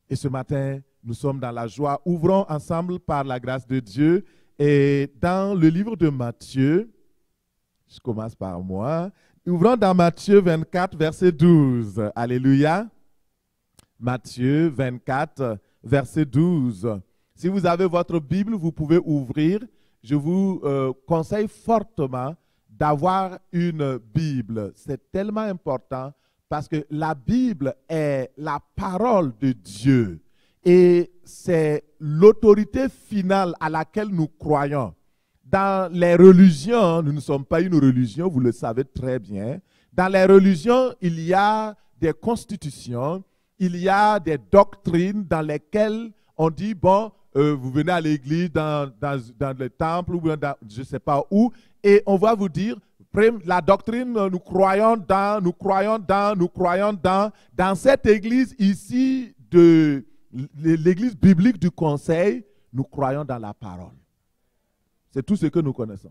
Et ce matin, nous sommes dans la joie. Ouvrons ensemble par la grâce de Dieu. Et dans le livre de Matthieu, je commence par moi. Ouvrons dans Matthieu 24, verset 12. Alléluia. Matthieu 24, verset 12. Si vous avez votre Bible, vous pouvez ouvrir. Je vous conseille fortement d'avoir une Bible. C'est tellement important parce que la Bible est la parole de Dieu et c'est l'autorité finale à laquelle nous croyons. Dans les religions, nous ne sommes pas une religion, vous le savez très bien. Dans les religions, il y a des constitutions, il y a des doctrines dans lesquelles on dit, bon, vous venez à l'église, dans le temple, ou dans, je ne sais pas où, et on va vous dire, la doctrine, nous croyons dans cette église ici, de l'église biblique du Conseil, nous croyons dans la parole. C'est tout ce que nous connaissons.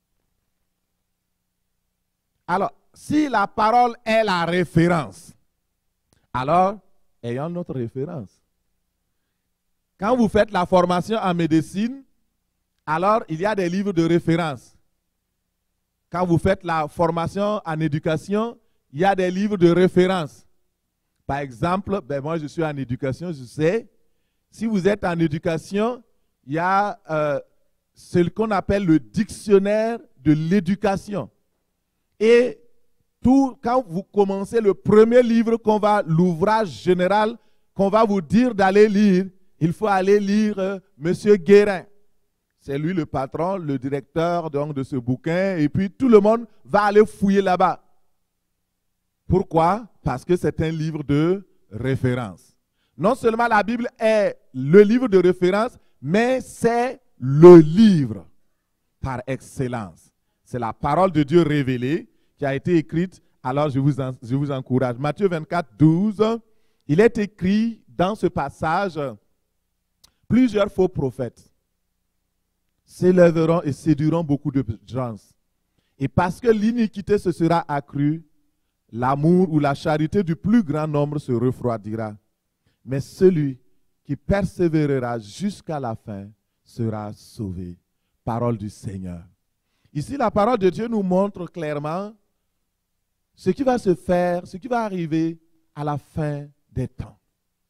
Alors, si la parole est la référence, alors, ayons notre référence. Quand vous faites la formation en médecine, alors il y a des livres de référence. Quand vous faites la formation en éducation, il y a des livres de référence. Par exemple, moi je suis en éducation, je sais. Si vous êtes en éducation, il y a ce qu'on appelle le dictionnaire de l'éducation. Et quand vous commencez le premier livre l'ouvrage général qu'on va vous dire d'aller lire, il faut aller lire M. Guérin. C'est lui le patron, le directeur donc, de ce bouquin. Et puis tout le monde va aller fouiller là-bas. Pourquoi? Parce que c'est un livre de référence. Non seulement la Bible est le livre de référence, mais c'est le livre par excellence. C'est la parole de Dieu révélée qui a été écrite. Alors je vous encourage. Matthieu 24, 12, il est écrit dans ce passage, plusieurs faux prophètes s'élèveront et séduiront beaucoup de gens. Et parce que l'iniquité se sera accrue, l'amour ou la charité du plus grand nombre se refroidira. Mais celui qui persévérera jusqu'à la fin sera sauvé. Parole du Seigneur. Ici, la parole de Dieu nous montre clairement ce qui va se faire, ce qui va arriver à la fin des temps.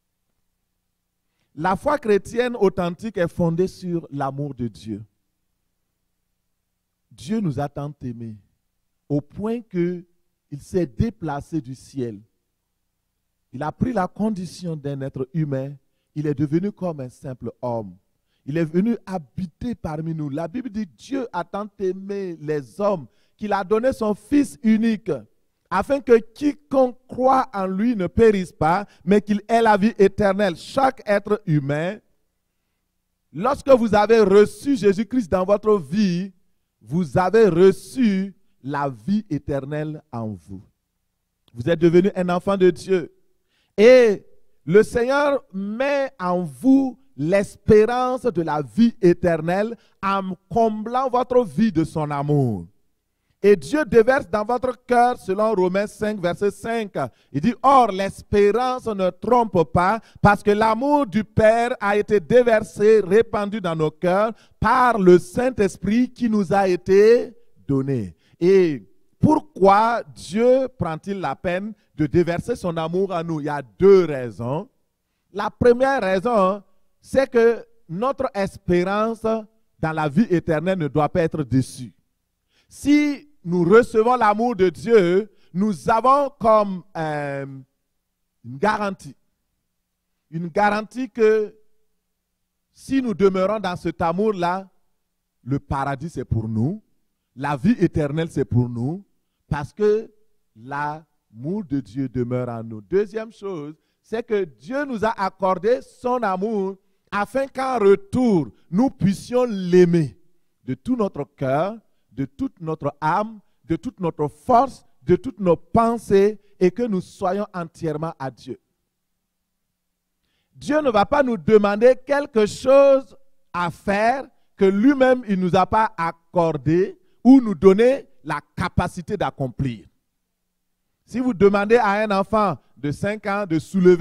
La foi chrétienne authentique est fondée sur l'amour de Dieu. Dieu nous a tant aimés au point qu'il s'est déplacé du ciel. Il a pris la condition d'un être humain. Il est devenu comme un simple homme. Il est venu habiter parmi nous. La Bible dit Dieu a tant aimé les hommes qu'il a donné son Fils unique afin que quiconque croit en lui ne périsse pas, mais qu'il ait la vie éternelle. Chaque être humain, lorsque vous avez reçu Jésus-Christ dans votre vie, vous avez reçu la vie éternelle en vous. Vous êtes devenu un enfant de Dieu. Et le Seigneur met en vous l'espérance de la vie éternelle en comblant votre vie de son amour. Et Dieu déverse dans votre cœur, selon Romains 5, verset 5, il dit, « Or, l'espérance ne trompe pas, parce que l'amour du Père a été déversé, répandu dans nos cœurs, par le Saint-Esprit qui nous a été donné. » Et pourquoi Dieu prend-il la peine de déverser son amour à nous? Il y a deux raisons. La première raison, c'est que notre espérance dans la vie éternelle ne doit pas être déçue. Si nous recevons l'amour de Dieu, nous avons comme une garantie. Une garantie que si nous demeurons dans cet amour-là, le paradis c'est pour nous, la vie éternelle c'est pour nous, parce que l'amour de Dieu demeure en nous. Deuxième chose, c'est que Dieu nous a accordé son amour afin qu'en retour, nous puissions l'aimer de tout notre cœur, de toute notre âme, de toute notre force, de toutes nos pensées et que nous soyons entièrement à Dieu. Dieu ne va pas nous demander quelque chose à faire que lui-même il ne nous a pas accordé ou nous donner la capacité d'accomplir. Si vous demandez à un enfant de 5 ans de soulever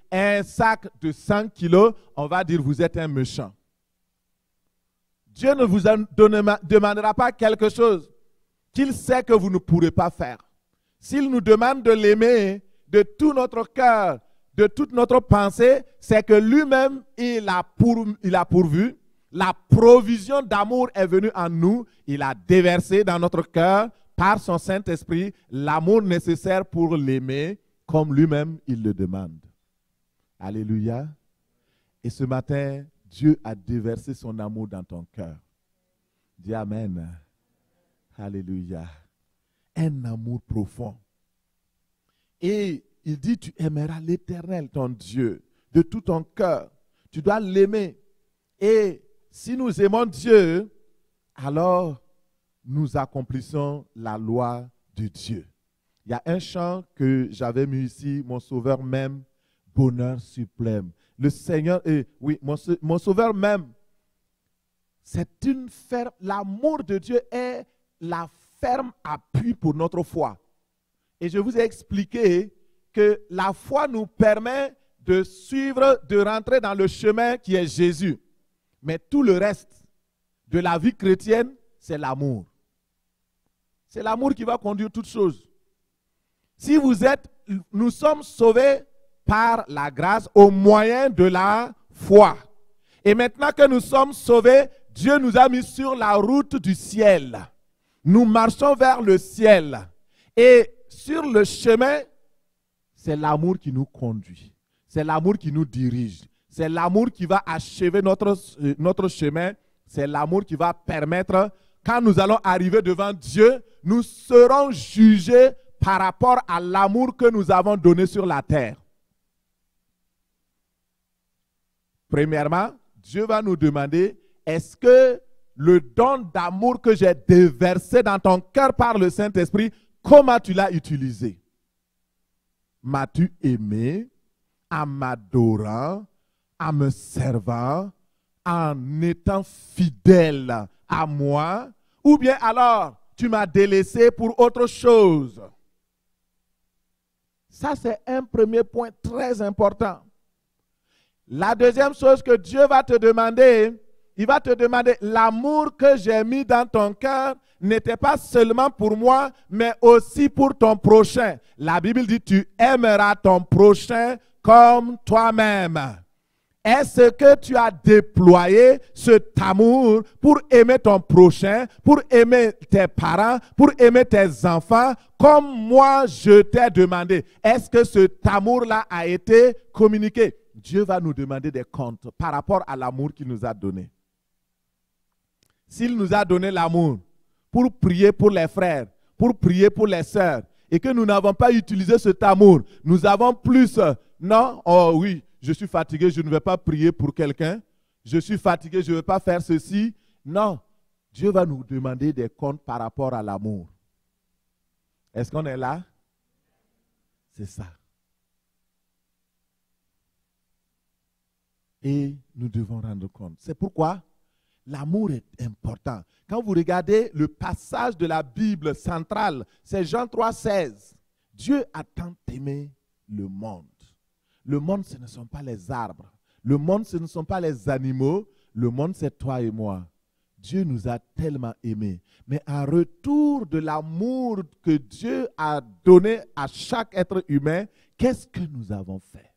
un sac de 100 kilos, on va dire vous êtes un méchant. Dieu ne vous demandera pas quelque chose qu'il sait que vous ne pourrez pas faire. S'il nous demande de l'aimer de tout notre cœur, de toute notre pensée, c'est que lui-même, il a pourvu. La provision d'amour est venue en nous. Il a déversé dans notre cœur, par son Saint-Esprit, l'amour nécessaire pour l'aimer, comme lui-même, il le demande. Alléluia. Et ce matin, Dieu a déversé son amour dans ton cœur. Dis Amen. Alléluia. Un amour profond. Et il dit, tu aimeras l'Éternel, ton Dieu, de tout ton cœur. Tu dois l'aimer. Et si nous aimons Dieu, alors nous accomplissons la loi de Dieu. Il y a un chant que j'avais mis ici, mon Sauveur m'aime, bonheur suprême. Le Seigneur, oui, mon Sauveur m'aime. C'est une ferme, l'amour de Dieu est la ferme appui pour notre foi. Et je vous ai expliqué que la foi nous permet de suivre, de rentrer dans le chemin qui est Jésus. Mais tout le reste de la vie chrétienne, c'est l'amour. C'est l'amour qui va conduire toutes choses. Si nous sommes sauvés par la grâce au moyen de la foi. Et maintenant que nous sommes sauvés, Dieu nous a mis sur la route du ciel. Nous marchons vers le ciel. Et sur le chemin, c'est l'amour qui nous conduit. C'est l'amour qui nous dirige. C'est l'amour qui va achever notre chemin. C'est l'amour qui va permettre, quand nous allons arriver devant Dieu, nous serons jugés par rapport à l'amour que nous avons donné sur la terre. Premièrement, Dieu va nous demander, est-ce que le don d'amour que j'ai déversé dans ton cœur par le Saint-Esprit, comment tu l'as utilisé? M'as-tu aimé en m'adorant, en me servant, en étant fidèle à moi? Ou bien alors, tu m'as délaissé pour autre chose? Ça, c'est un premier point très important. La deuxième chose que Dieu va te demander, il va te demander, l'amour que j'ai mis dans ton cœur n'était pas seulement pour moi, mais aussi pour ton prochain. La Bible dit, tu aimeras ton prochain comme toi-même. Est-ce que tu as déployé cet amour pour aimer ton prochain, pour aimer tes parents, pour aimer tes enfants, comme moi je t'ai demandé? Est-ce que cet amour-là a été communiqué? Dieu va nous demander des comptes par rapport à l'amour qu'il nous a donné. S'il nous a donné l'amour pour prier pour les frères, pour prier pour les sœurs, et que nous n'avons pas utilisé cet amour, nous avons plus, non, oh oui, je suis fatigué, je ne vais pas prier pour quelqu'un, je suis fatigué, je ne vais pas faire ceci. Non, Dieu va nous demander des comptes par rapport à l'amour. Est-ce qu'on est là? C'est ça. Et nous devons rendre compte. C'est pourquoi l'amour est important. Quand vous regardez le passage de la Bible centrale, c'est Jean 3,16. Dieu a tant aimé le monde. Le monde, ce ne sont pas les arbres. Le monde, ce ne sont pas les animaux. Le monde, c'est toi et moi. Dieu nous a tellement aimés. Mais en retour de l'amour que Dieu a donné à chaque être humain, qu'est-ce que nous avons fait?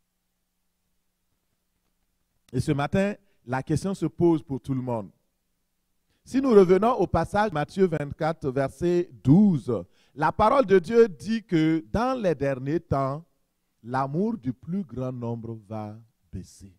Et ce matin, la question se pose pour tout le monde. Si nous revenons au passage Matthieu 24, verset 12, la parole de Dieu dit que dans les derniers temps, l'amour du plus grand nombre va baisser.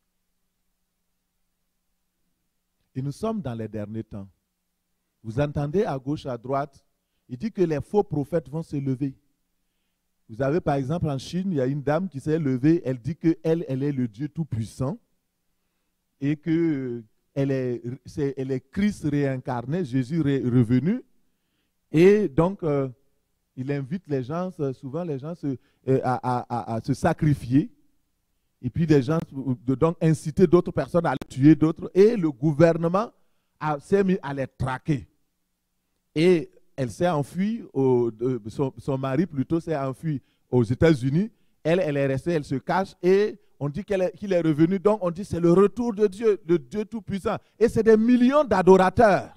Et nous sommes dans les derniers temps. Vous entendez à gauche, à droite, il dit que les faux prophètes vont se lever. Vous avez par exemple en Chine, il y a une dame qui s'est levée, elle dit qu'elle est le Dieu Tout-Puissant et qu'elle est Christ réincarné, Jésus revenu. Et donc, il invite les gens, souvent les gens à se sacrifier. Et puis les gens, donc inciter d'autres personnes à tuer d'autres. Et le gouvernement s'est mis à les traquer. Et elle s'est enfuie, son mari plutôt s'est enfui aux États-Unis. Elle est restée, elle se cache. Et On dit qu'il est revenu, donc on dit c'est le retour de Dieu, le Dieu Tout-Puissant. Et c'est des millions d'adorateurs.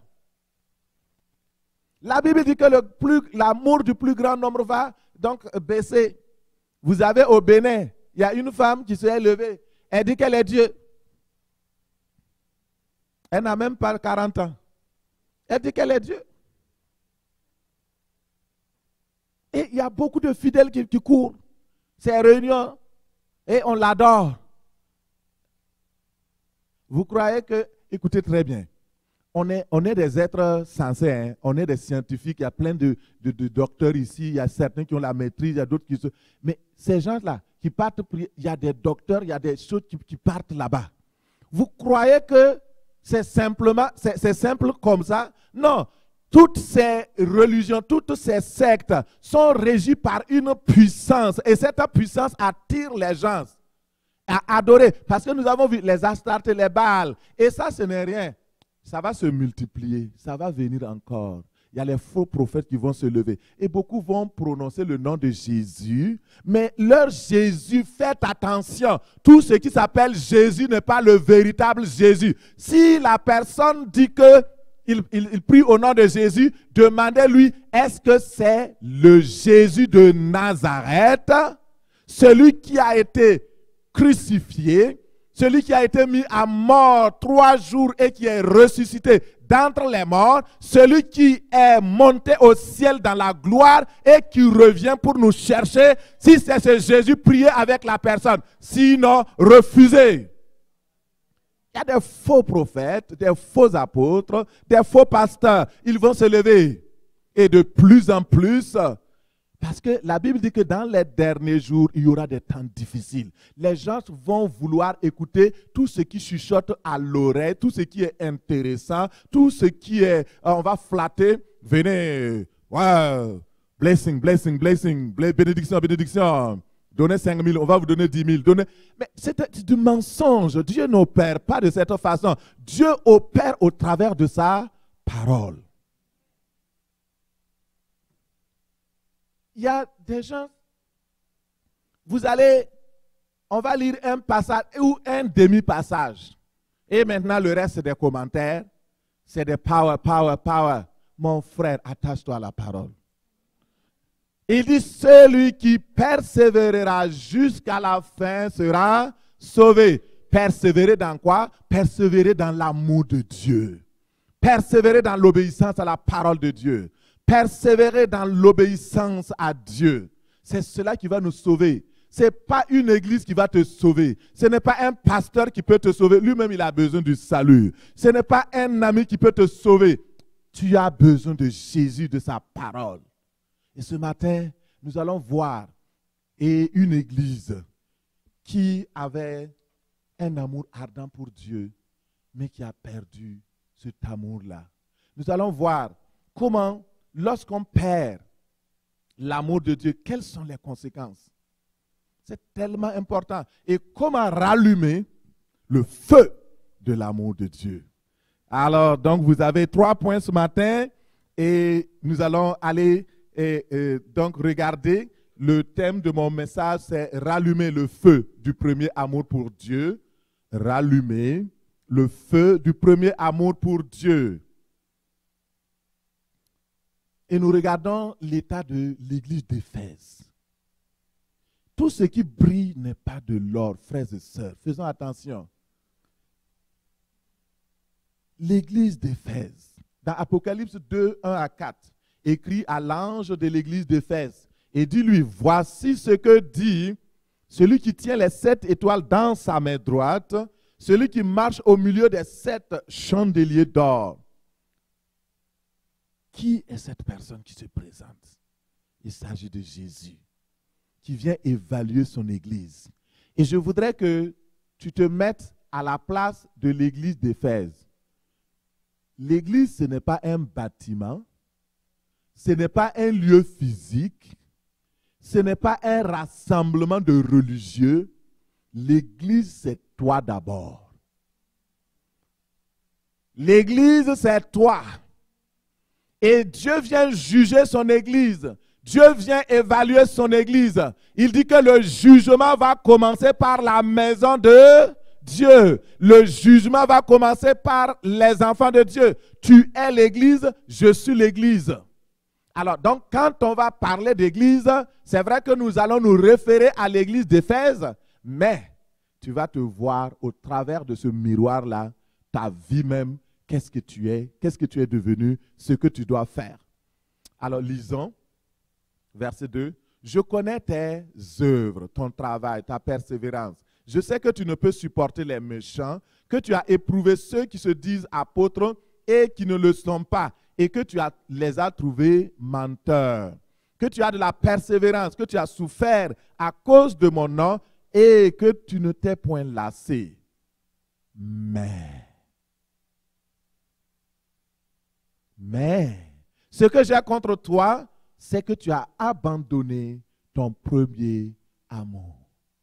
La Bible dit que l'amour du plus grand nombre va donc baisser. Vous avez au Bénin, il y a une femme qui s'est levée. Elle dit qu'elle est Dieu. Elle n'a même pas 40 ans. Elle dit qu'elle est Dieu. Et il y a beaucoup de fidèles qui courent ces réunions et on l'adore. Vous croyez que, écoutez très bien, on est des êtres sensés, hein? On est des scientifiques, il y a plein de docteurs ici, il y a certains qui ont la maîtrise, il y a d'autres qui se... Mais ces gens-là qui partent prier, il y a des docteurs, il y a des choses qui partent là-bas. Vous croyez que c'est simple comme ça? Non. Toutes ces religions, toutes ces sectes sont régies par une puissance. Et cette puissance attire les gens à adorer. Parce que nous avons vu les Astartes, les Baals. Et ça, ce n'est rien. Ça va se multiplier. Ça va venir encore. Il y a les faux prophètes qui vont se lever. Et beaucoup vont prononcer le nom de Jésus. Mais leur Jésus, faites attention. Tout ce qui s'appelle Jésus n'est pas le véritable Jésus. Si la personne dit que il prie au nom de Jésus, demandez-lui, est-ce que c'est le Jésus de Nazareth, celui qui a été crucifié, celui qui a été mis à mort 3 jours et qui est ressuscité d'entre les morts, celui qui est monté au ciel dans la gloire et qui revient pour nous chercher? Si c'est ce Jésus, priez avec la personne. Sinon, refusez. Il y a des faux prophètes, des faux apôtres, des faux pasteurs. Ils vont se lever. Et de plus en plus, parce que la Bible dit que dans les derniers jours, il y aura des temps difficiles. Les gens vont vouloir écouter tout ce qui chuchote à l'oreille, tout ce qui est intéressant, tout ce qui est... on va flatter. Venez. Wow. Blessing, blessing, blessing. Bénédiction, bénédiction. Donnez 5 000, on va vous donner 10 000. Mais c'est du mensonge. Dieu n'opère pas de cette façon. Dieu opère au travers de sa parole. Il y a des gens, on va lire un passage ou un demi-passage. Et maintenant, le reste, c'est des commentaires. C'est des power, power, power. Mon frère, attache-toi à la parole. Il dit, celui qui persévérera jusqu'à la fin sera sauvé. Persévérer dans quoi? Persévérer dans l'amour de Dieu. Persévérer dans l'obéissance à la parole de Dieu. Persévérer dans l'obéissance à Dieu. C'est cela qui va nous sauver. Ce n'est pas une église qui va te sauver. Ce n'est pas un pasteur qui peut te sauver. Lui-même, il a besoin du salut. Ce n'est pas un ami qui peut te sauver. Tu as besoin de Jésus, de sa parole. Et ce matin, nous allons voir une église qui avait un amour ardent pour Dieu, mais qui a perdu cet amour-là. Nous allons voir comment, lorsqu'on perd l'amour de Dieu, quelles sont les conséquences. C'est tellement important. Et comment rallumer le feu de l'amour de Dieu. Alors, donc, vous avez 3 points ce matin et nous allons aller donc regarder. Le thème de mon message, c'est rallumer le feu du premier amour pour Dieu. Rallumer le feu du premier amour pour Dieu. Et nous regardons l'état de l'église d'Éphèse. Tout ce qui brille n'est pas de l'or, frères et sœurs. Faisons attention. L'église d'Éphèse, dans Apocalypse 2, 1 à 4, écrit à l'ange de l'église d'Éphèse, et dis-lui, voici ce que dit celui qui tient les 7 étoiles dans sa main droite, celui qui marche au milieu des 7 chandeliers d'or. Qui est cette personne qui se présente? Il s'agit de Jésus, qui vient évaluer son église. Et je voudrais que tu te mettes à la place de l'église d'Éphèse. L'église, ce n'est pas un bâtiment, ce n'est pas un lieu physique, ce n'est pas un rassemblement de religieux. L'église, c'est toi d'abord. L'église, c'est toi. Et Dieu vient juger son église. Dieu vient évaluer son église. Il dit que le jugement va commencer par la maison de Dieu. Le jugement va commencer par les enfants de Dieu. Tu es l'église, je suis l'église. Alors, donc, quand on va parler d'église, c'est vrai que nous allons nous référer à l'église d'Éphèse, mais tu vas te voir au travers de ce miroir-là, ta vie même, qu'est-ce que tu es devenu, ce que tu dois faire. Alors, lisons, verset 2. Je connais tes œuvres, ton travail, ta persévérance. Je sais que tu ne peux supporter les méchants, que tu as éprouvé ceux qui se disent apôtres et qui ne le sont pas, et que tu les as trouvés menteurs, que tu as de la persévérance, que tu as souffert à cause de mon nom et que tu ne t'es point lassé. Mais, ce que j'ai contre toi, c'est que tu as abandonné ton premier amour.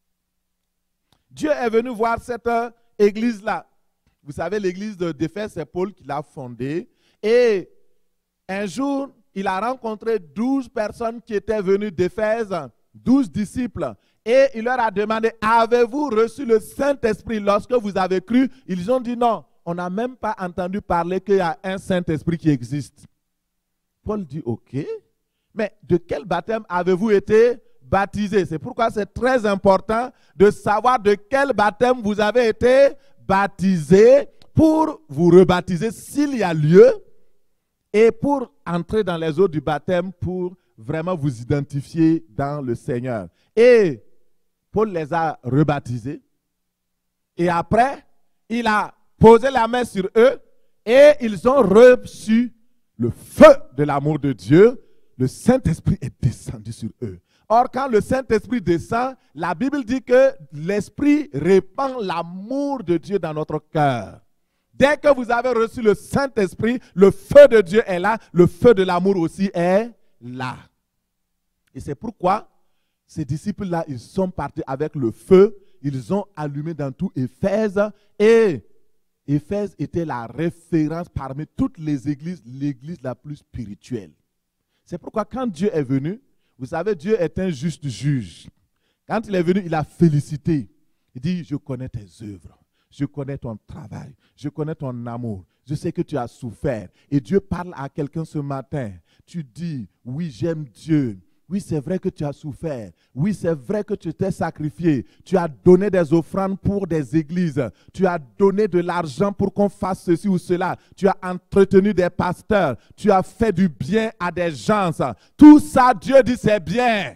Dieu est venu voir cette église-là. Vous savez, l'église d'Éphèse, c'est Paul qui l'a fondée. Et un jour, il a rencontré 12 personnes qui étaient venues d'Éphèse, 12 disciples. Et il leur a demandé, avez-vous reçu le Saint-Esprit lorsque vous avez cru? Ils ont dit non, on n'a même pas entendu parler qu'il y a un Saint-Esprit qui existe. Paul dit, ok, mais de quel baptême avez-vous été baptisé? C'est pourquoi c'est très important de savoir de quel baptême vous avez été baptisé pour vous rebaptiser s'il y a lieu et pour entrer dans les eaux du baptême pour vraiment vous identifier dans le Seigneur. Et Paul les a rebaptisés et après, il a posé la main sur eux et ils ont reçu le feu de l'amour de Dieu. Le Saint-Esprit est descendu sur eux. Or, quand le Saint-Esprit descend, la Bible dit que l'Esprit répand l'amour de Dieu dans notre cœur. Dès que vous avez reçu le Saint-Esprit, le feu de Dieu est là, le feu de l'amour aussi est là. Et c'est pourquoi ces disciples-là, ils sont partis avec le feu, ils ont allumé dans tout Éphèse, et Éphèse était la référence parmi toutes les églises, l'église la plus spirituelle. C'est pourquoi quand Dieu est venu, vous savez, Dieu est un juste juge. Quand il est venu, il a félicité. Il dit, je connais tes œuvres, je connais ton travail, je connais ton amour, je sais que tu as souffert. Et Dieu parle à quelqu'un ce matin. Tu dis, oui, j'aime Dieu. Oui, c'est vrai que tu as souffert. Oui, c'est vrai que tu t'es sacrifié. Tu as donné des offrandes pour des églises. Tu as donné de l'argent pour qu'on fasse ceci ou cela. Tu as entretenu des pasteurs. Tu as fait du bien à des gens. Tout ça, Dieu dit, c'est bien.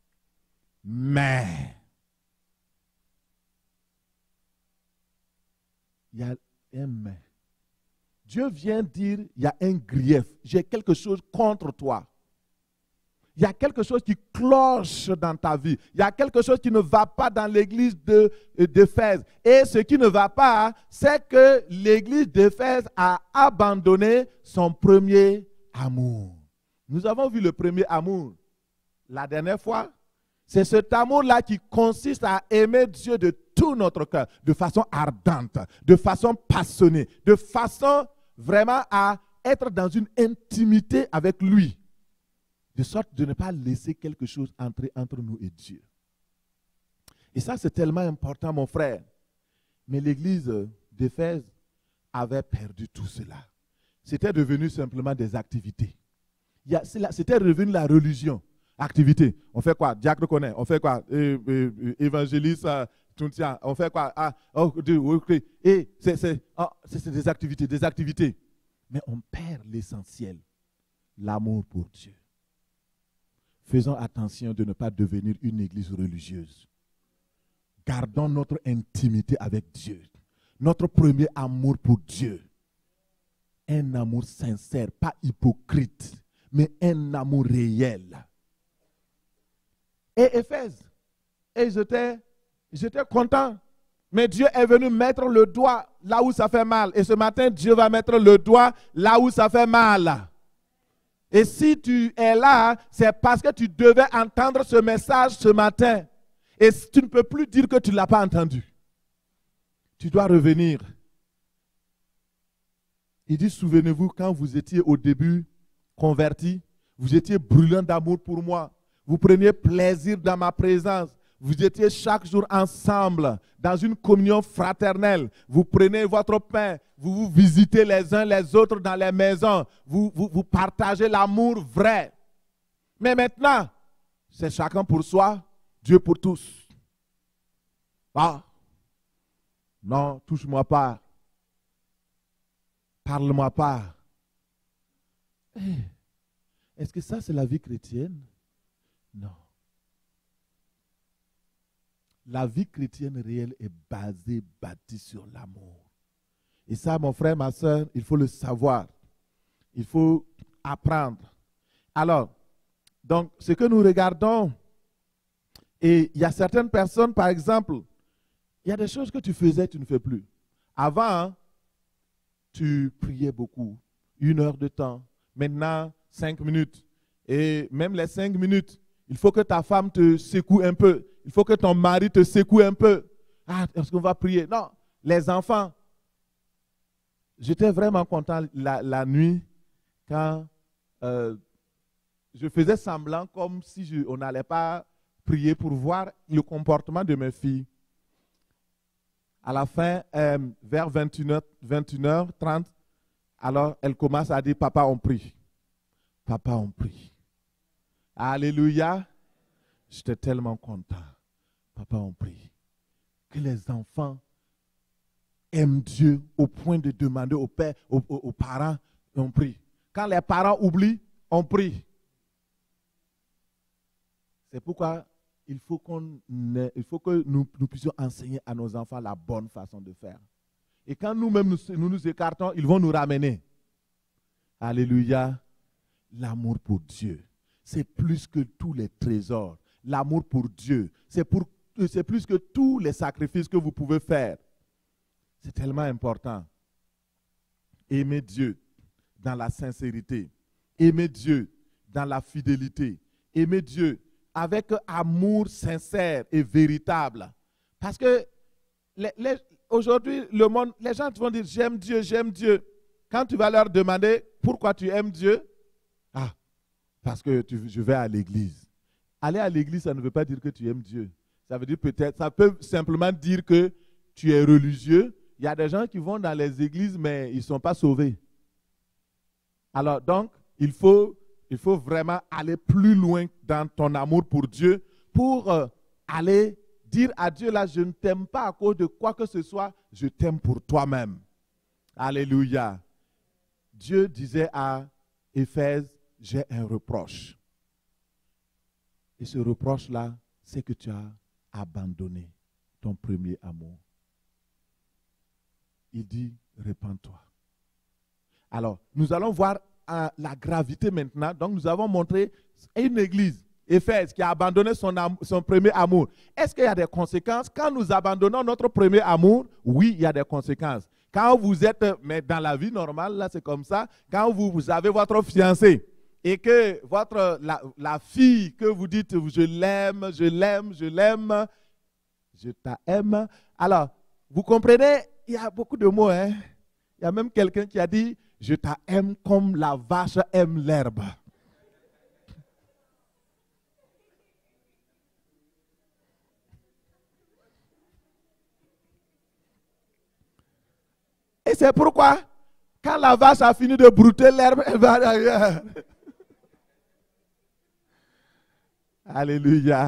Mais, il y a un mais. Dieu vient dire, il y a un grief. J'ai quelque chose contre toi. Il y a quelque chose qui cloche dans ta vie. Il y a quelque chose qui ne va pas dans l'église d'Éphèse. Et ce qui ne va pas, c'est que l'église d'Éphèse a abandonné son premier amour. Nous avons vu le premier amour la dernière fois. C'est cet amour-là qui consiste à aimer Dieu de tout notre cœur, de façon ardente, de façon passionnée, de façon vraiment à être dans une intimité avec lui. De sorte de ne pas laisser quelque chose entrer entre nous et Dieu. Et ça, c'est tellement important, mon frère. Mais l'église d'Éphèse avait perdu tout cela. C'était devenu simplement des activités. C'était devenu la religion. Activité. On fait quoi? Diacre connaît. On fait quoi? Évangéliste, on fait quoi? Et c'est des activités. Mais on perd l'essentiel. L'amour pour Dieu. Faisons attention de ne pas devenir une église religieuse. Gardons notre intimité avec Dieu. Notre premier amour pour Dieu. Un amour sincère, pas hypocrite, mais un amour réel. Et Éphèse, et j'étais content. Mais Dieu est venu mettre le doigt là où ça fait mal. Et ce matin, Dieu va mettre le doigt là où ça fait mal. Et si tu es là, c'est parce que tu devais entendre ce message ce matin. Et tu ne peux plus dire que tu ne l'as pas entendu. Tu dois revenir. Il dit, souvenez-vous, quand vous étiez au début convertis, Vous étiez brûlant d'amour pour moi. Vous preniez plaisir dans ma présence. Vous étiez chaque jour ensemble dans une communion fraternelle. Vous prenez votre pain. Vous vous visitez les uns les autres dans les maisons. Vous partagez l'amour vrai. Mais maintenant, c'est chacun pour soi, Dieu pour tous. Ah, non, touche-moi pas. Parle-moi pas. Est-ce que ça, c'est la vie chrétienne? Non. La vie chrétienne réelle est basée, bâtie sur l'amour. Et ça, mon frère, ma soeur, il faut le savoir. Il faut apprendre. Alors, donc, ce que nous regardons, et il y a certaines personnes, par exemple, il y a des choses que tu faisais, tu ne fais plus. Avant, hein, tu priais beaucoup, 1 heure de temps. Maintenant, 5 minutes. Et même les 5 minutes, il faut que ta femme te secoue un peu. Il faut que ton mari te secoue un peu. Ah, est-ce qu'on va prier? Non, les enfants. J'étais vraiment content la nuit quand je faisais semblant comme si on n'allait pas prier pour voir le comportement de mes filles. À la fin, vers 21h30, alors elle commence à dire, papa, on prie. Papa, on prie. Alléluia. J'étais tellement content. Papa, on prie. Que les enfants aiment Dieu au point de demander au père, aux parents, on prie. Quand les parents oublient, on prie. C'est pourquoi il faut que nous puissions enseigner à nos enfants la bonne façon de faire. Et quand nous-mêmes nous écartons, ils vont nous ramener. Alléluia. L'amour pour Dieu, c'est plus que tous les trésors. L'amour pour Dieu, c'est plus que tous les sacrifices que vous pouvez faire. C'est tellement important. Aimer Dieu dans la sincérité. Aimer Dieu dans la fidélité. Aimer Dieu avec amour sincère et véritable. Parce que aujourd'hui, le monde, les gens vont dire j'aime Dieu, j'aime Dieu. Quand tu vas leur demander pourquoi tu aimes Dieu, ah, parce que je vais à l'église. Aller à l'église, ça ne veut pas dire que tu aimes Dieu. Ça veut dire peut-être, ça peut simplement dire que tu es religieux. Il y a des gens qui vont dans les églises, mais ils ne sont pas sauvés. Alors donc, il faut vraiment aller plus loin dans ton amour pour Dieu pour aller dire à Dieu, là, je ne t'aime pas à cause de quoi que ce soit, je t'aime pour toi-même. Alléluia. Dieu disait à Éphèse, j'ai un reproche. Et ce reproche-là, c'est que tu as abandonné ton premier amour. Il dit, répands-toi. Alors, nous allons voir la gravité maintenant. Donc, nous avons montré une église, Éphèse, qui a abandonné son premier amour. Est-ce qu'il y a des conséquences? Quand nous abandonnons notre premier amour, oui, il y a des conséquences. Quand vous êtes, mais dans la vie normale, là, c'est comme ça. Quand vous avez votre fiancé et que la fille que vous dites, je l'aime, je l'aime, je l'aime, je t'aime. Alors, vous comprenez, il y a beaucoup de mots. Hein? Il y a même quelqu'un qui a dit, je t'aime comme la vache aime l'herbe. Et c'est pourquoi, quand la vache a fini de brouter l'herbe, elle va ailleurs. Alléluia.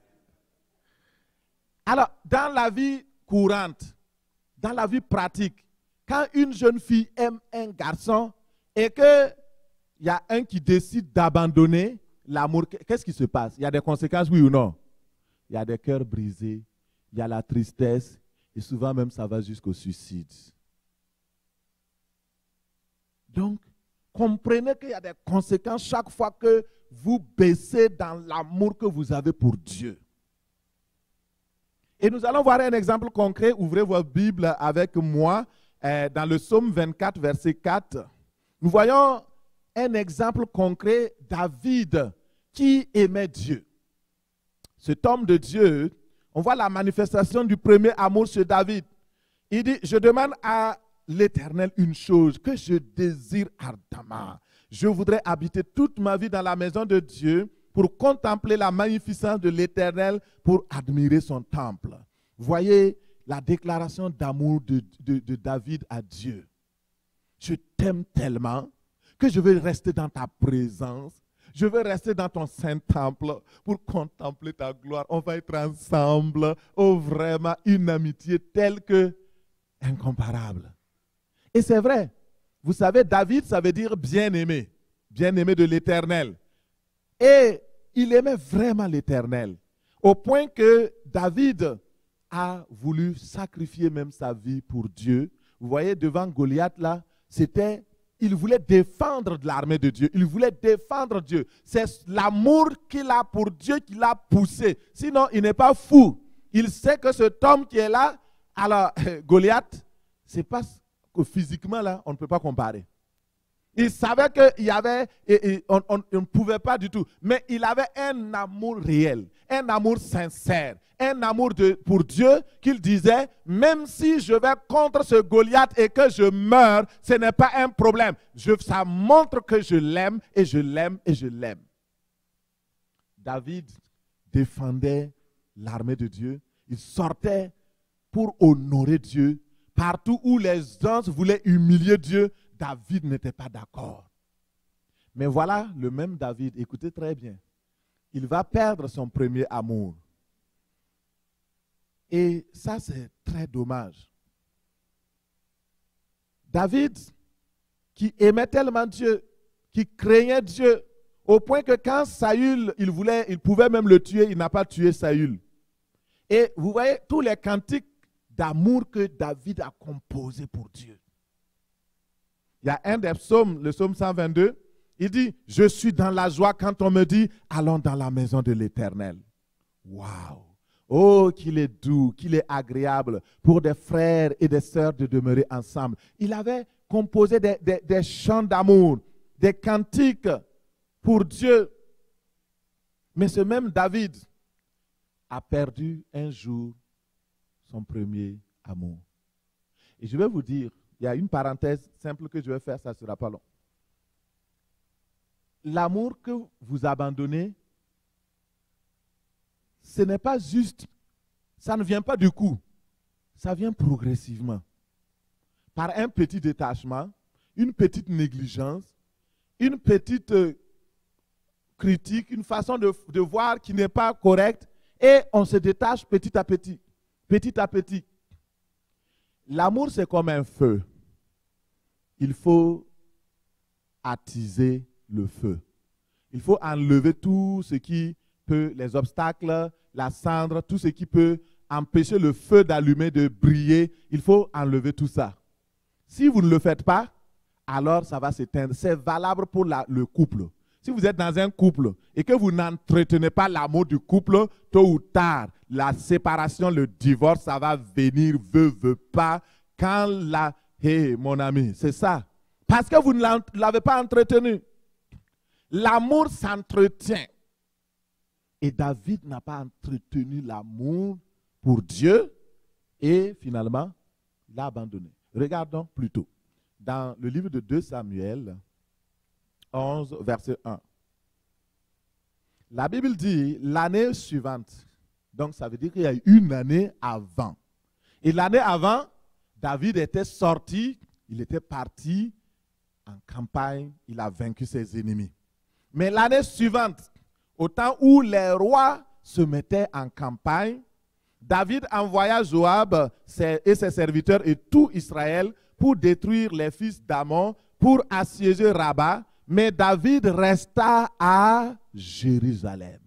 Alors, dans la vie courante, dans la vie pratique, quand une jeune fille aime un garçon et qu'il y a un qui décide d'abandonner l'amour, qu'est-ce qui se passe? Il y a des conséquences, oui ou non? Il y a des cœurs brisés, il y a la tristesse et souvent même ça va jusqu'au suicide. Donc, comprenez qu'il y a des conséquences chaque fois que vous baissez dans l'amour que vous avez pour Dieu. Et nous allons voir un exemple concret. Ouvrez votre Bible avec moi dans le psaume 24, verset 4. Nous voyons un exemple concret, David, qui aimait Dieu. Cet homme de Dieu, on voit la manifestation du premier amour chez David. Il dit, je demande à l'Éternel une chose que je désire ardemment. Je voudrais habiter toute ma vie dans la maison de Dieu pour contempler la magnificence de l'Éternel, pour admirer son temple. Voyez la déclaration d'amour de David à Dieu. Je t'aime tellement que je veux rester dans ta présence. Je veux rester dans ton saint temple pour contempler ta gloire. On va être ensemble. Oh, vraiment, une amitié telle que incomparable. Et c'est vrai. Vous savez, David, ça veut dire bien-aimé. Bien-aimé de l'Éternel. Et il aimait vraiment l'Éternel. Au point que David a voulu sacrifier même sa vie pour Dieu. Vous voyez, devant Goliath, là, il voulait défendre l'armée de Dieu. Il voulait défendre Dieu. C'est l'amour qu'il a pour Dieu qui l'a poussé. Sinon, il n'est pas fou. Il sait que cet homme qui est là, alors Goliath, c'est pas que physiquement, là, on ne peut pas comparer. Il savait qu'il y avait, on ne pouvait pas du tout, mais il avait un amour réel, un amour sincère, un amour pour Dieu qu'il disait, même si je vais contre ce Goliath et que je meurs, ce n'est pas un problème. Ça montre que je l'aime et je l'aime et je l'aime. David défendait l'armée de Dieu. Il sortait pour honorer Dieu. Partout où les gens voulaient humilier Dieu, David n'était pas d'accord. Mais voilà le même David, écoutez très bien, il va perdre son premier amour. Et ça, c'est très dommage. David, qui aimait tellement Dieu, qui craignait Dieu, au point que quand Saül, il pouvait même le tuer, il n'a pas tué Saül. Et vous voyez tous les cantiques d'amour que David a composés pour Dieu. Il y a un des psaumes, le psaume 122, il dit, je suis dans la joie quand on me dit, allons dans la maison de l'Éternel. Waouh! Oh, qu'il est doux, qu'il est agréable pour des frères et des sœurs de demeurer ensemble. Il avait composé des chants d'amour, des cantiques pour Dieu. Mais ce même David a perdu un jour son premier amour. Et je vais vous dire, il y a une parenthèse simple que je vais faire, ça ne sera pas long. L'amour que vous abandonnez, ce n'est pas juste, ça ne vient pas du coup, ça vient progressivement. Par un petit détachement, une petite négligence, une petite critique, une façon de voir qui n'est pas correcte, et on se détache petit à petit. Petit à petit. L'amour, c'est comme un feu. Il faut attiser le feu. Il faut enlever tout ce qui peut, les obstacles, la cendre, tout ce qui peut empêcher le feu d'allumer, de briller. Il faut enlever tout ça. Si vous ne le faites pas, alors ça va s'éteindre. C'est valable pour le couple. Si vous êtes dans un couple et que vous n'entretenez pas l'amour du couple, tôt ou tard, la séparation, le divorce, ça va venir, veut pas. Quand mon ami, c'est ça. Parce que vous ne l'avez pas entretenu. L'amour s'entretient. Et David n'a pas entretenu l'amour pour Dieu et finalement l'a abandonné. Regardons plutôt dans le livre de 2 Samuel 11, verset 1. La Bible dit l'année suivante. Donc ça veut dire qu'il y a une année avant. Et l'année avant, David était sorti, il était parti en campagne, il a vaincu ses ennemis. Mais l'année suivante, au temps où les rois se mettaient en campagne, David envoya Joab et ses serviteurs et tout Israël pour détruire les fils d'Ammon, pour assiéger Rabat, mais David resta à Jérusalem.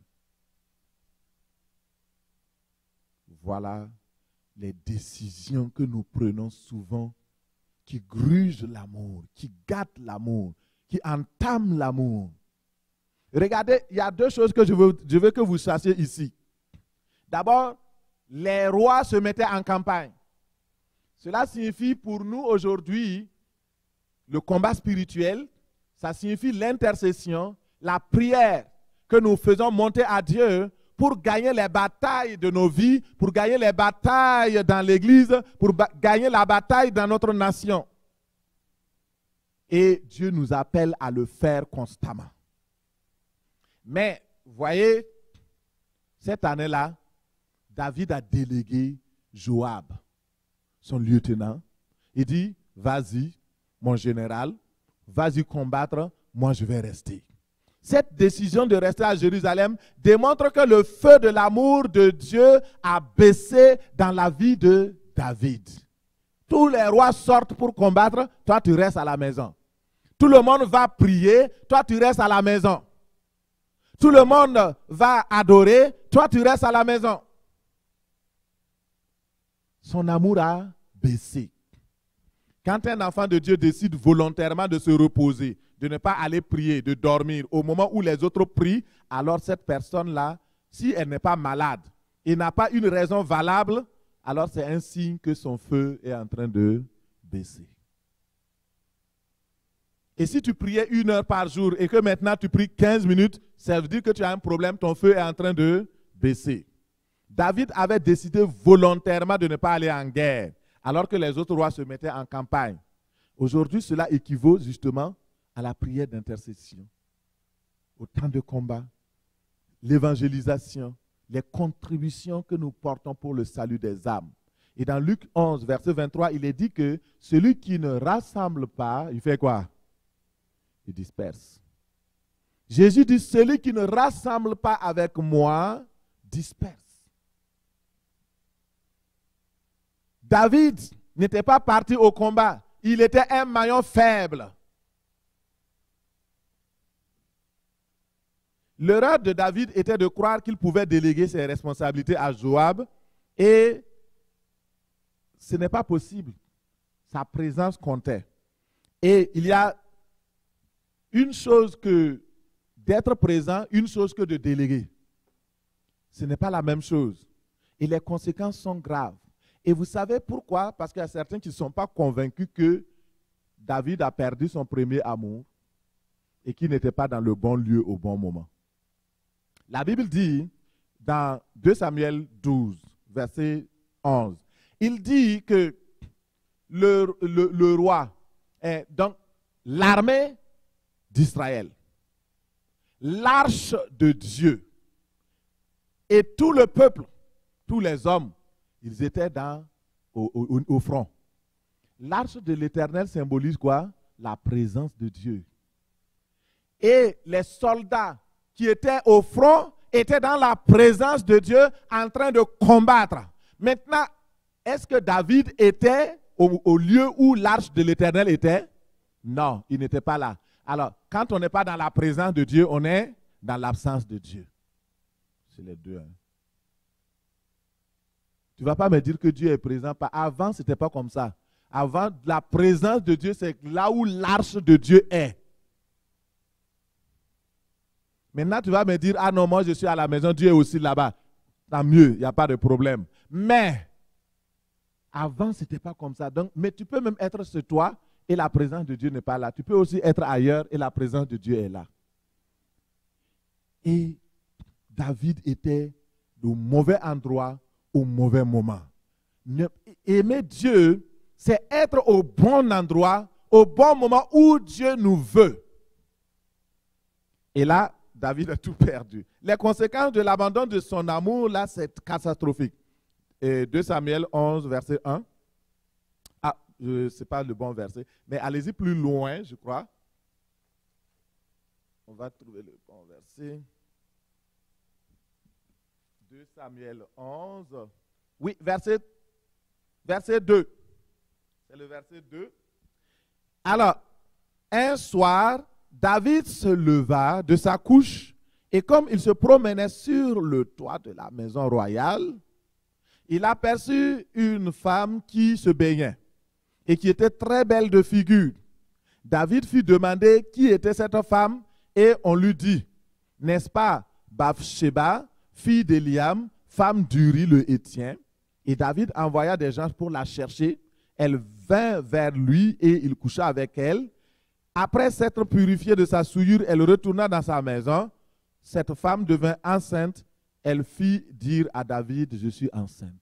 Voilà les décisions que nous prenons souvent qui grugent l'amour, qui gâtent l'amour, qui entament l'amour. Regardez, il y a deux choses que je veux que vous sachiez ici. D'abord, les rois se mettaient en campagne. Cela signifie pour nous aujourd'hui, le combat spirituel, ça signifie l'intercession, la prière que nous faisons monter à Dieu pour gagner les batailles de nos vies, pour gagner les batailles dans l'Église, pour gagner la bataille dans notre nation. Et Dieu nous appelle à le faire constamment. Mais, voyez, cette année-là, David a délégué Joab, son lieutenant. Il dit, vas-y, mon général, vas-y combattre, moi je vais rester. Cette décision de rester à Jérusalem démontre que le feu de l'amour de Dieu a baissé dans la vie de David. Tous les rois sortent pour combattre, toi tu restes à la maison. Tout le monde va prier, toi tu restes à la maison. Tout le monde va adorer, toi tu restes à la maison. Son amour a baissé. Quand un enfant de Dieu décide volontairement de se reposer, de ne pas aller prier, de dormir, au moment où les autres prient, alors cette personne-là, si elle n'est pas malade et n'a pas une raison valable, alors c'est un signe que son feu est en train de baisser. Et si tu priais 1 heure par jour et que maintenant tu pries 15 minutes, ça veut dire que tu as un problème, ton feu est en train de baisser. David avait décidé volontairement de ne pas aller en guerre, alors que les autres rois se mettaient en campagne. Aujourd'hui, cela équivaut justement à la prière d'intercession, au temps de combat, l'évangélisation, les contributions que nous portons pour le salut des âmes. Et dans Luc 11, verset 23, il est dit que celui qui ne rassemble pas, il fait quoi? Il disperse. Jésus dit, celui qui ne rassemble pas avec moi, disperse. David n'était pas parti au combat. Il était un maillon faible. L'erreur de David était de croire qu'il pouvait déléguer ses responsabilités à Joab et ce n'est pas possible. Sa présence comptait. Et il y a une chose que d'être présent, une chose que de déléguer. Ce n'est pas la même chose. Et les conséquences sont graves. Et vous savez pourquoi? Parce qu'il y a certains qui ne sont pas convaincus que David a perdu son premier amour et qu'il n'était pas dans le bon lieu au bon moment. La Bible dit, dans 2 Samuel 12, verset 11, il dit que le roi, donc l'armée d'Israël, l'arche de Dieu et tout le peuple, tous les hommes, ils étaient au front. L'arche de l'Éternel symbolise quoi? La présence de Dieu. Et les soldats qui étaient au front étaient dans la présence de Dieu en train de combattre. Maintenant, est-ce que David était au lieu où l'arche de l'Éternel était? Non, il n'était pas là. Alors, quand on n'est pas dans la présence de Dieu, on est dans l'absence de Dieu. C'est les deux. Hein. Tu ne vas pas me dire que Dieu est présent. Avant, ce n'était pas comme ça. Avant, la présence de Dieu, c'est là où l'arche de Dieu est. Maintenant, tu vas me dire, ah non, moi je suis à la maison, Dieu est aussi là-bas. Tant mieux, il n'y a pas de problème. Mais, avant, ce n'était pas comme ça. Donc, mais tu peux même être chez toi et la présence de Dieu n'est pas là. Tu peux aussi être ailleurs et la présence de Dieu est là. Et David était au mauvais endroit au mauvais moment. Aimer Dieu, c'est être au bon endroit, au bon moment où Dieu nous veut. Et là, David a tout perdu. Les conséquences de l'abandon de son amour, là, c'est catastrophique. Et 2 Samuel 11, verset 1. Ah, ce n'est pas le bon verset, mais allez-y plus loin, je crois. On va trouver le bon verset. 2 Samuel 11. Oui, verset 2. C'est le verset 2. Alors, un soir, David se leva de sa couche et comme il se promenait sur le toit de la maison royale, il aperçut une femme qui se baignait et qui était très belle de figure. David fit demander qui était cette femme et on lui dit, n'est-ce pas Bathsheba, fille d'Eliam, femme d'Uri le Héthien? Et David envoya des gens pour la chercher. Elle vint vers lui et il coucha avec elle. Après s'être purifiée de sa souillure, elle retourna dans sa maison. Cette femme devint enceinte. Elle fit dire à David, je suis enceinte.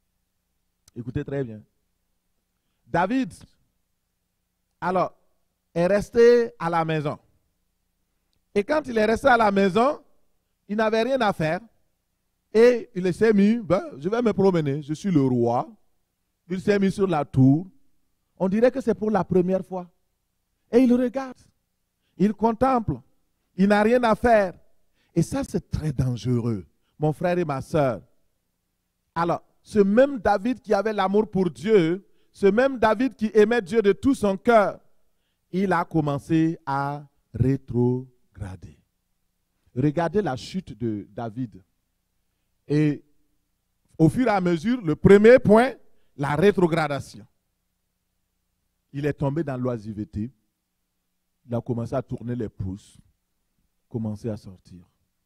Écoutez très bien. David, alors, est resté à la maison. Et quand il est resté à la maison, il n'avait rien à faire. Et il s'est mis, je vais me promener, je suis le roi. Il s'est mis sur la tour. On dirait que c'est pour la première fois. Et il regarde, il contemple, il n'a rien à faire. Et ça, c'est très dangereux, mon frère et ma soeur. Alors, ce même David qui avait l'amour pour Dieu, ce même David qui aimait Dieu de tout son cœur, il a commencé à rétrograder. Regardez la chute de David. Et au fur et à mesure, le premier point, la rétrogradation. Il est tombé dans l'oisiveté. Il a commencé à tourner les pouces, commencé à sortir.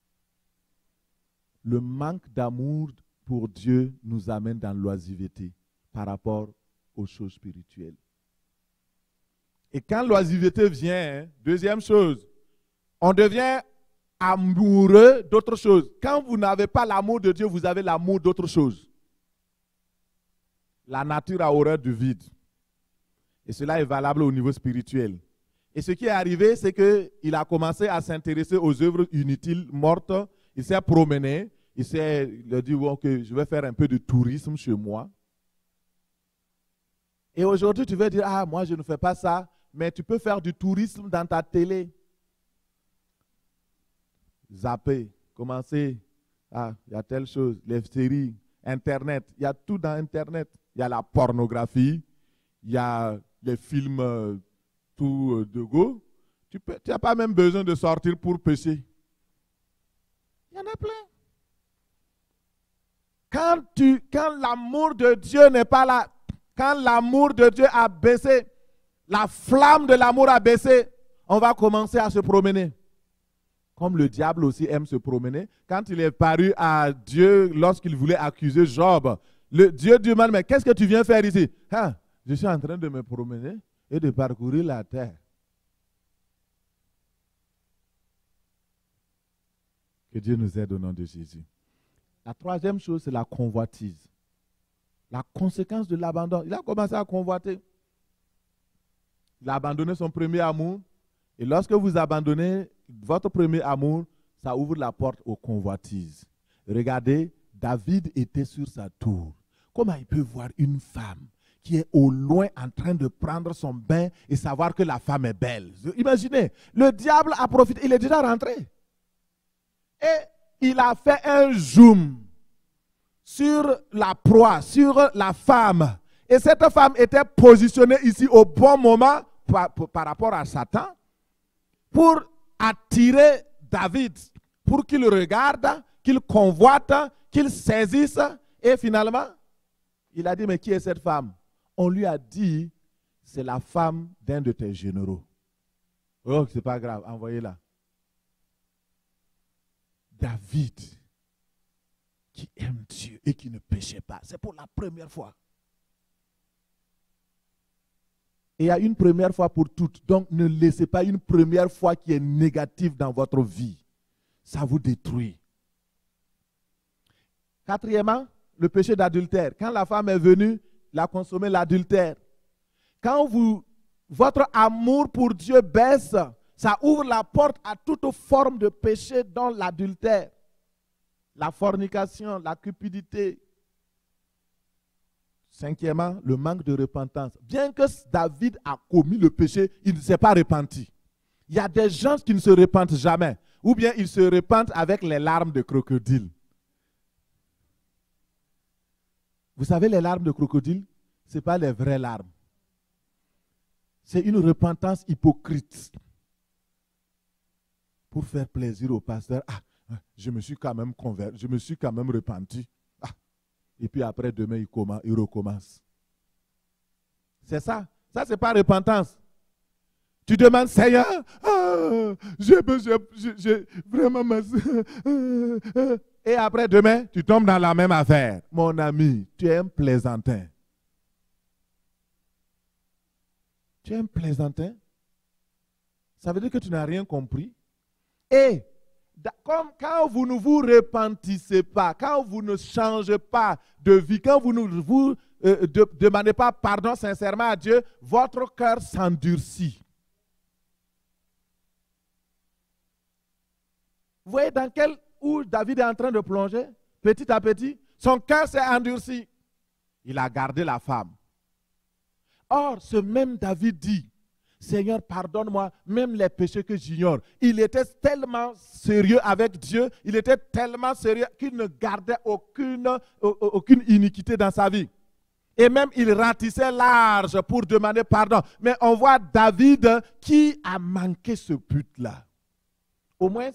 Le manque d'amour pour Dieu nous amène dans l'oisiveté par rapport aux choses spirituelles. Et quand l'oisiveté vient, deuxième chose, on devient amoureux d'autre chose. Quand vous n'avez pas l'amour de Dieu, vous avez l'amour d'autre chose. La nature a horreur du vide. Et cela est valable au niveau spirituel. Et ce qui est arrivé, c'est qu'il a commencé à s'intéresser aux œuvres inutiles, mortes. Il s'est promené. Il a dit, ok, je vais faire un peu de tourisme chez moi. Et aujourd'hui, tu veux dire, ah, moi, je ne fais pas ça. Mais tu peux faire du tourisme dans ta télé. Zapper, commencer. Ah, il y a telle chose. Les séries, Internet. Il y a tout dans Internet. Il y a la pornographie. Il y a les films tout de go. Tu n'as pas même besoin de sortir pour pécher. Il y en a plein. Quand l'amour de Dieu n'est pas là, quand l'amour de Dieu a baissé, la flamme de l'amour a baissé, on va commencer à se promener. Comme le diable aussi aime se promener. Quand il est paru à Dieu lorsqu'il voulait accuser Job, Dieu dit, mais qu'est-ce que tu viens faire ici? Ah, je suis en train de me promener et de parcourir la terre. Que Dieu nous aide au nom de Jésus. La troisième chose, c'est la convoitise. La conséquence de l'abandon. Il a commencé à convoiter. Il a abandonné son premier amour. Et lorsque vous abandonnez votre premier amour, ça ouvre la porte aux convoitises. Regardez, David était sur sa tour. Comment il peut voir une femme qui est au loin en train de prendre son bain et savoir que la femme est belle? Imaginez, le diable a profité, il est déjà rentré. Et il a fait un zoom sur la proie, sur la femme. Et cette femme était positionnée ici au bon moment par rapport à Satan pour attirer David, pour qu'il regarde, qu'il convoite, qu'il saisisse. Et finalement, il a dit, mais qui est cette femme? On lui a dit, c'est la femme d'un de tes généraux. Oh, c'est pas grave, envoyez-la. David, qui aime Dieu et qui ne péchait pas, c'est pour la première fois. Et il y a une première fois pour toutes. Donc, ne laissez pas une première fois qui est négative dans votre vie. Ça vous détruit. Quatrièmement, le péché d'adultère. Quand la femme est venue, elle a consommé l'adultère. Quand votre amour pour Dieu baisse, ça ouvre la porte à toute forme de péché, dont l'adultère, la fornication, la cupidité. Cinquièmement, le manque de repentance. Bien que David a commis le péché, il ne s'est pas repenti. Il y a des gens qui ne se repentent jamais. Ou bien ils se repentent avec les larmes de crocodile. Vous savez, les larmes de crocodile, ce n'est pas les vraies larmes. C'est une repentance hypocrite. Pour faire plaisir au pasteur, je me suis quand même converti, je me suis quand même repenti. Et puis après, demain, il recommence. C'est ça. Ça, ce n'est pas repentance. Tu demandes, Seigneur, j'ai vraiment... Et après, demain, tu tombes dans la même affaire. Mon ami, tu es un plaisantin. Tu es un plaisantin. Ça veut dire que tu n'as rien compris. Et comme quand vous ne vous repentissez pas, quand vous ne changez pas de vie, quand vous ne vous demandez pas pardon sincèrement à Dieu, votre cœur s'endurcit. Vous voyez où David est en train de plonger? Petit à petit, son cœur s'est endurci. Il a gardé la femme. Or, ce même David dit, Seigneur, pardonne-moi, même les péchés que j'ignore. Il était tellement sérieux avec Dieu, il était tellement sérieux qu'il ne gardait aucune iniquité dans sa vie. Et même il ratissait large pour demander pardon. Mais on voit David qui a manqué ce but-là. Au moins,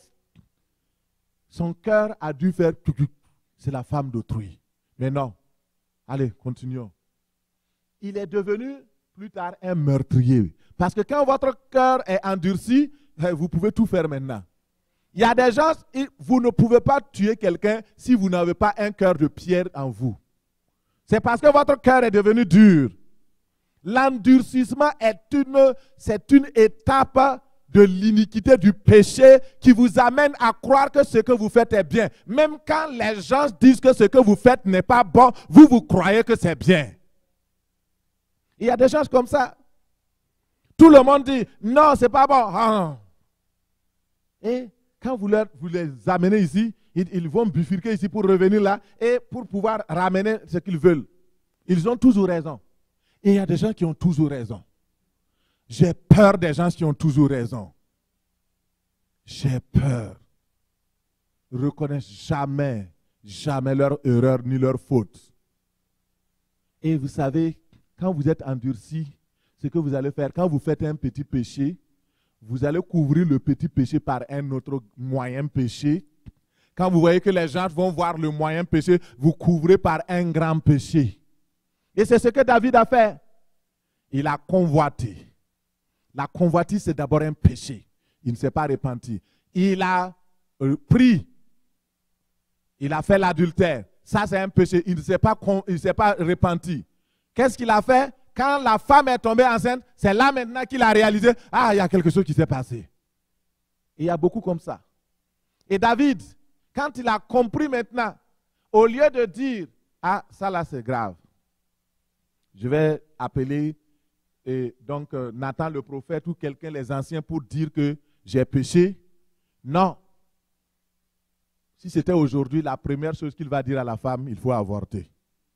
son cœur a dû faire c'est la femme d'autrui. Mais non. Allez, continuons. Il est devenu plus tard un meurtrier. Parce que quand votre cœur est endurci, vous pouvez tout faire maintenant. Il y a des gens, vous ne pouvez pas tuer quelqu'un si vous n'avez pas un cœur de pierre en vous. C'est parce que votre cœur est devenu dur. L'endurcissement c'est une étape de l'iniquité, du péché qui vous amène à croire que ce que vous faites est bien. Même quand les gens disent que ce que vous faites n'est pas bon, vous croyez que c'est bien. Il y a des gens comme ça. Tout le monde dit, non, c'est pas bon. Ah. Et quand vous les amenez ici, ils vont bifurquer ici pour revenir là et pour pouvoir ramener ce qu'ils veulent. Ils ont toujours raison. Et il y a des gens qui ont toujours raison. J'ai peur des gens qui ont toujours raison. J'ai peur. Ils ne reconnaissent jamais leur erreur ni leur faute. Et vous savez, quand vous êtes endurci, ce que vous allez faire, quand vous faites un petit péché, vous allez couvrir le petit péché par un autre moyen péché. Quand vous voyez que les gens vont voir le moyen péché, vous couvrez par un grand péché. Et c'est ce que David a fait. Il a convoité. La convoitise, c'est d'abord un péché. Il ne s'est pas repenti. Il a pris. Il a fait l'adultère. Ça, c'est un péché. Il ne s'est pas repenti. Qu'est-ce qu'il a fait? Quand la femme est tombée enceinte, c'est là maintenant qu'il a réalisé, ah, il y a quelque chose qui s'est passé. Et il y a beaucoup comme ça. Et David, quand il a compris maintenant, au lieu de dire, ah, ça là c'est grave, je vais appeler Nathan le prophète ou quelqu'un, les anciens, pour dire que j'ai péché. Non. Si c'était aujourd'hui, la première chose qu'il va dire à la femme, il faut avorter.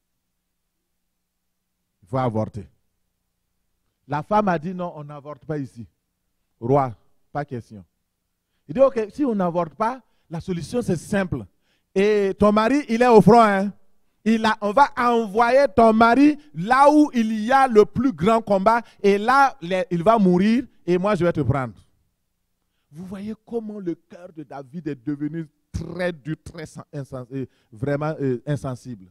Il faut avorter. La femme a dit non, on n'avorte pas ici. Roi, pas question. Il dit ok, si on n'avorte pas, la solution c'est simple. Et ton mari, il est au front. Hein? On va envoyer ton mari là où il y a le plus grand combat. Et là, il va mourir et moi je vais te prendre. Vous voyez comment le cœur de David est devenu très dur, vraiment insensible.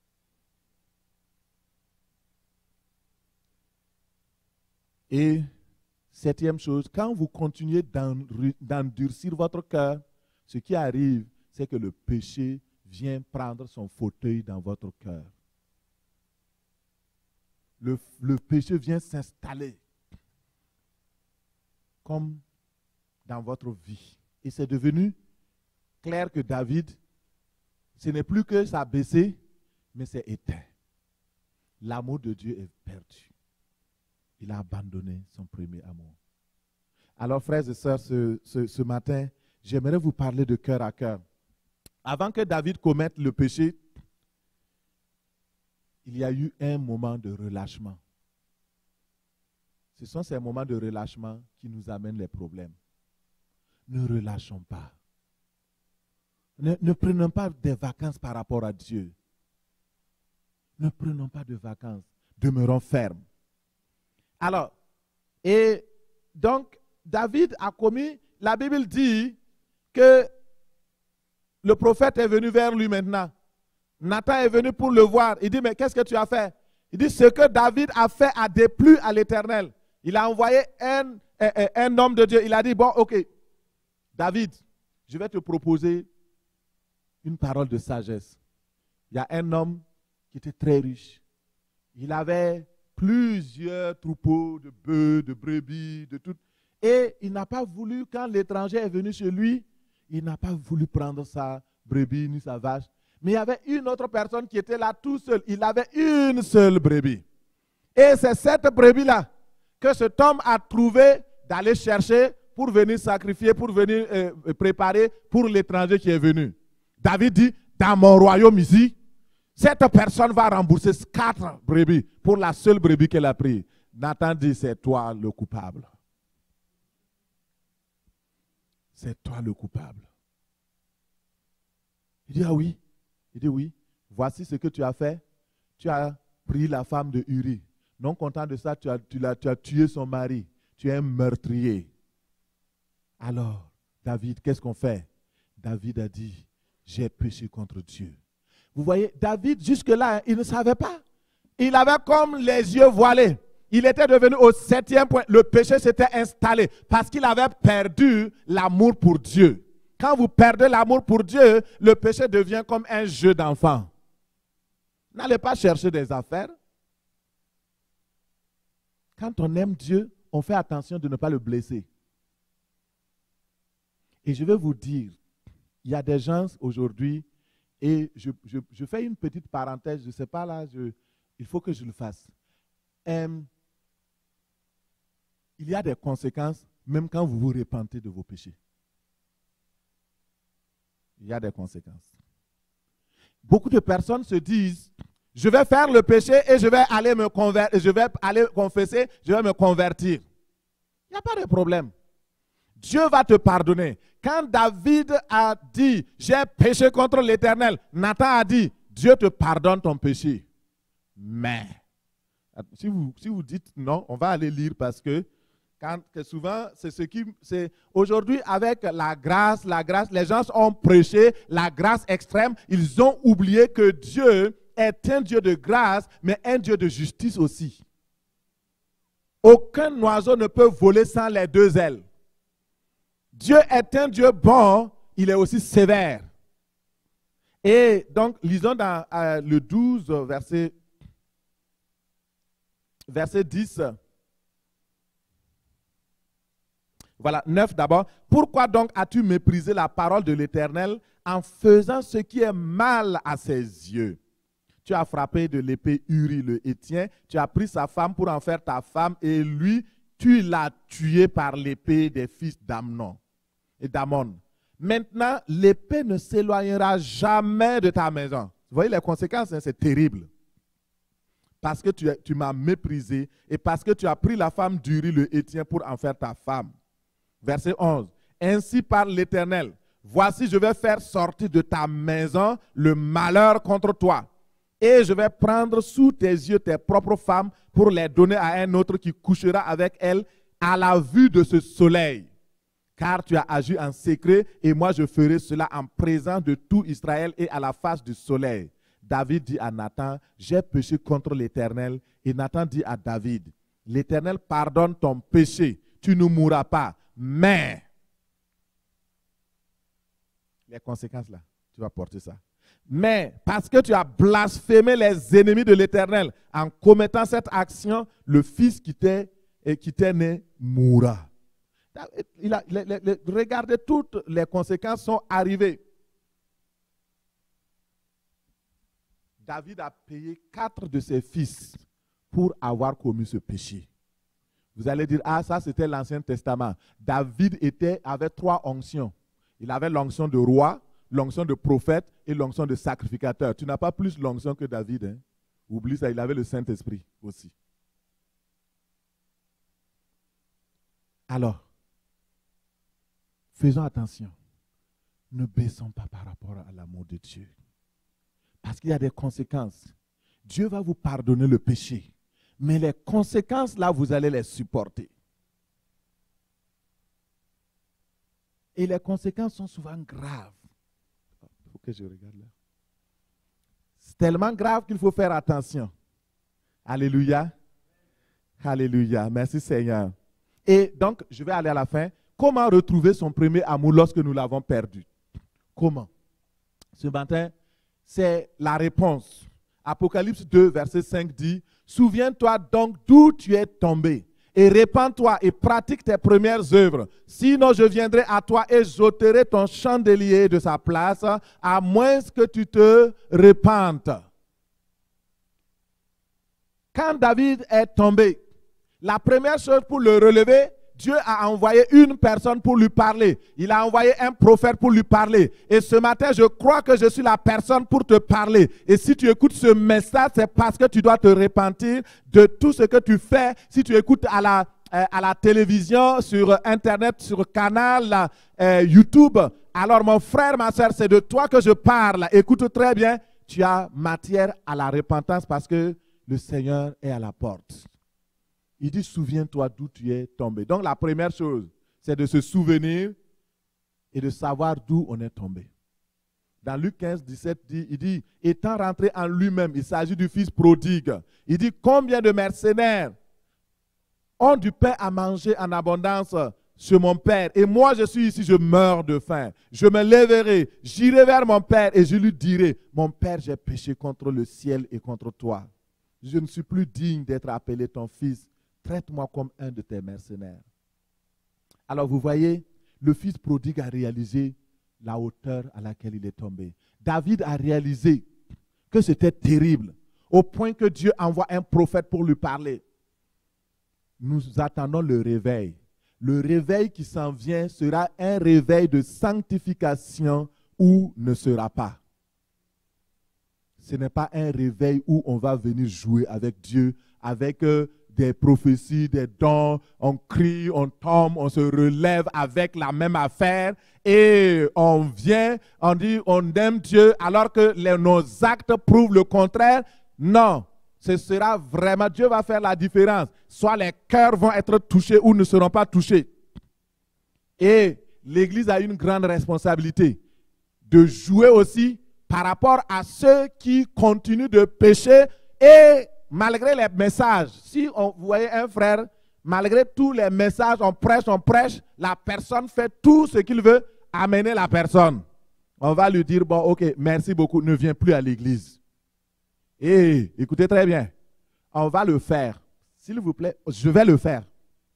Et septième chose, quand vous continuez d'endurcir votre cœur, ce qui arrive, c'est que le péché vient prendre son fauteuil dans votre cœur. Le péché vient s'installer comme dans votre vie. Et c'est devenu clair que David, ce n'est plus que ça a baissé, mais c'est éteint. L'amour de Dieu est perdu. Il a abandonné son premier amour. Alors, frères et sœurs, ce matin, j'aimerais vous parler de cœur à cœur. Avant que David commette le péché, il y a eu un moment de relâchement. Ce sont ces moments de relâchement qui nous amènent les problèmes. Ne relâchons pas. Ne prenons pas des vacances par rapport à Dieu. Ne prenons pas de vacances. Demeurons fermes. Alors, et donc, David a commis, la Bible dit que le prophète est venu vers lui maintenant. Nathan est venu pour le voir. Il dit, mais qu'est-ce que tu as fait? Il dit, ce que David a fait a déplu à l'Éternel. Il a envoyé un homme de Dieu. Il a dit, bon, ok, David, je vais te proposer une parole de sagesse. Il y a un homme qui était très riche. Il avait plusieurs troupeaux de bœufs, de brebis, de tout. Et il n'a pas voulu, quand l'étranger est venu chez lui, il n'a pas voulu prendre sa brebis ni sa vache. Mais il y avait une autre personne qui était là tout seul. Il avait une seule brebis. Et c'est cette brebis-là que cet homme a trouvé d'aller chercher pour venir sacrifier, pour venir préparer pour l'étranger qui est venu. David dit, dans mon royaume ici, cette personne va rembourser 4 brebis pour la seule brebis qu'elle a prise. Nathan dit, c'est toi le coupable. C'est toi le coupable. Il dit, ah oui. Il dit, oui. Voici ce que tu as fait. Tu as pris la femme de Uri. Non content de ça, tu as tué son mari. Tu es un meurtrier. Alors, David, qu'est-ce qu'on fait? David a dit, j'ai péché contre Dieu. Vous voyez, David, jusque-là, il ne savait pas. Il avait comme les yeux voilés. Il était devenu au 7e point. Le péché s'était installé parce qu'il avait perdu l'amour pour Dieu. Quand vous perdez l'amour pour Dieu, le péché devient comme un jeu d'enfant. N'allez pas chercher des affaires. Quand on aime Dieu, on fait attention de ne pas le blesser. Et je vais vous dire, il y a des gens aujourd'hui, et je fais une petite parenthèse, je ne sais pas là, il faut que je le fasse. Il y a des conséquences, même quand vous vous repentez de vos péchés. Il y a des conséquences. Beaucoup de personnes se disent, je vais faire le péché et je vais aller me convertir, je vais aller confesser, je vais me convertir. Il n'y a pas de problème. Dieu va te pardonner. Quand David a dit, j'ai péché contre l'Éternel, Nathan a dit, Dieu te pardonne ton péché. Mais, si vous dites non, on va aller lire parce que souvent, c'est aujourd'hui avec la grâce, les gens ont prêché la grâce extrême, ils ont oublié que Dieu est un Dieu de grâce, mais un Dieu de justice aussi. Aucun oiseau ne peut voler sans les 2 ailes. Dieu est un Dieu bon, il est aussi sévère. Et donc, lisons dans le 12, verset 10. Voilà, 9 d'abord. Pourquoi donc as-tu méprisé la parole de l'Éternel en faisant ce qui est mal à ses yeux? Tu as frappé de l'épée Uri le Héthien, tu as pris sa femme pour en faire ta femme, et lui, tu l'as tué par l'épée des fils d'Amnon et d'Amon. Maintenant, l'épée ne s'éloignera jamais de ta maison. Vous voyez les conséquences, hein, c'est terrible. Parce que tu m'as méprisé et parce que tu as pris la femme d'Uri le Héthien pour en faire ta femme. Verset 11. Ainsi parle l'Éternel. Voici, je vais faire sortir de ta maison le malheur contre toi. Et je vais prendre sous tes yeux tes propres femmes pour les donner à un autre qui couchera avec elles à la vue de ce soleil. Car tu as agi en secret et moi je ferai cela en présence de tout Israël et à la face du soleil. David dit à Nathan, j'ai péché contre l'Éternel. Et Nathan dit à David, l'Éternel pardonne ton péché, tu ne mourras pas. Mais, les conséquences là, tu vas porter ça. Mais, parce que tu as blasphémé les ennemis de l'Éternel, en commettant cette action, le fils qui t'est né mourra. Regardez, toutes les conséquences sont arrivées. David a payé 4 de ses fils pour avoir commis ce péché. Vous allez dire, ah, ça c'était l'Ancien Testament. David avait 3 onctions. Il avait l'onction de roi, l'onction de prophète et l'onction de sacrificateur. Tu n'as pas plus l'onction que David. Hein? Oublie ça, il avait le Saint-Esprit aussi. Alors, faisons attention. Ne baissons pas par rapport à l'amour de Dieu. Parce qu'il y a des conséquences. Dieu va vous pardonner le péché. Mais les conséquences, là, vous allez les supporter. Et les conséquences sont souvent graves. Il faut que je regarde là. C'est tellement grave qu'il faut faire attention. Alléluia. Alléluia. Merci Seigneur. Et donc, je vais aller à la fin. Comment retrouver son premier amour lorsque nous l'avons perdu? Comment? Ce matin, c'est la réponse. Apocalypse 2, verset 5 dit, « Souviens-toi donc d'où tu es tombé, et répands-toi et pratique tes premières œuvres. Sinon, je viendrai à toi et j'ôterai ton chandelier de sa place, à moins que tu te répandes. » Quand David est tombé, la première chose pour le relever, Dieu a envoyé une personne pour lui parler. Il a envoyé un prophète pour lui parler. Et ce matin, je crois que je suis la personne pour te parler. Et si tu écoutes ce message, c'est parce que tu dois te repentir de tout ce que tu fais. Si tu écoutes à la télévision, sur Internet, sur Canal, YouTube, alors mon frère, ma soeur, c'est de toi que je parle. Écoute très bien, tu as matière à la repentance parce que le Seigneur est à la porte. Il dit, souviens-toi d'où tu es tombé. Donc la première chose, c'est de se souvenir et de savoir d'où on est tombé. Dans Luc 15, 17, il dit, étant rentré en lui-même, il s'agit du fils prodigue. Il dit, combien de mercenaires ont du pain à manger en abondance chez mon père. Et moi, je suis ici, je meurs de faim. Je me lèverai, j'irai vers mon père et je lui dirai, mon père, j'ai péché contre le ciel et contre toi. Je ne suis plus digne d'être appelé ton fils. Traite-moi comme un de tes mercenaires. Alors vous voyez, le fils prodigue a réalisé la hauteur à laquelle il est tombé. David a réalisé que c'était terrible, au point que Dieu envoie un prophète pour lui parler. Nous attendons le réveil. Le réveil qui s'en vient sera un réveil de sanctification ou ne sera pas. Ce n'est pas un réveil où on va venir jouer avec Dieu, avec des prophéties, des dons, on crie, on tombe, on se relève avec la même affaire et on vient, on dit on aime Dieu alors que nos actes prouvent le contraire. Non. Ce sera vraiment, Dieu va faire la différence. Soit les cœurs vont être touchés ou ne seront pas touchés. Et l'Église a une grande responsabilité de jouer aussi par rapport à ceux qui continuent de pécher et malgré les messages. Si vous voyez un frère, malgré tous les messages, on prêche, la personne fait tout ce qu'il veut amener la personne. On va lui dire, bon, ok, merci beaucoup, ne viens plus à l'église. Et écoutez très bien, on va le faire. S'il vous plaît, je vais le faire.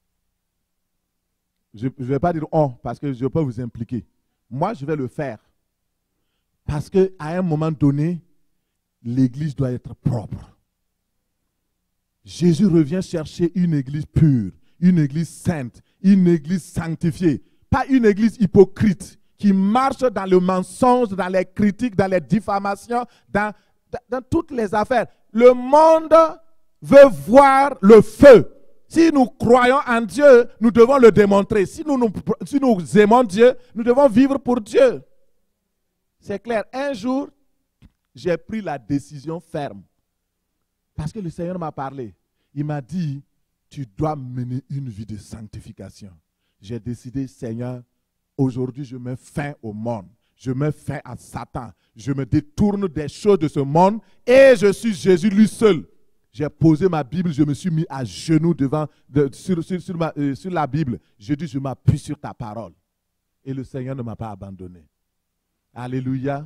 Je ne vais pas dire on, parce que je peux vous impliquer. Moi, je vais le faire. Parce qu'à un moment donné, l'église doit être propre. Jésus revient chercher une église pure, une église sainte, une église sanctifiée. Pas une église hypocrite qui marche dans le mensonge, dans les critiques, dans les diffamations, dans toutes les affaires. Le monde veut voir le feu. Si nous croyons en Dieu, nous devons le démontrer. Si nous aimons Dieu, nous devons vivre pour Dieu. C'est clair. Un jour, j'ai pris la décision ferme. Parce que le Seigneur m'a parlé. Il m'a dit, tu dois mener une vie de sanctification. J'ai décidé, Seigneur, aujourd'hui je mets fin au monde. Je mets fin à Satan. Je me détourne des choses de ce monde et je suis Jésus lui seul. J'ai posé ma Bible, je me suis mis à genoux sur la Bible. Je dis, je m'appuie sur ta parole. Et le Seigneur ne m'a pas abandonné. Alléluia.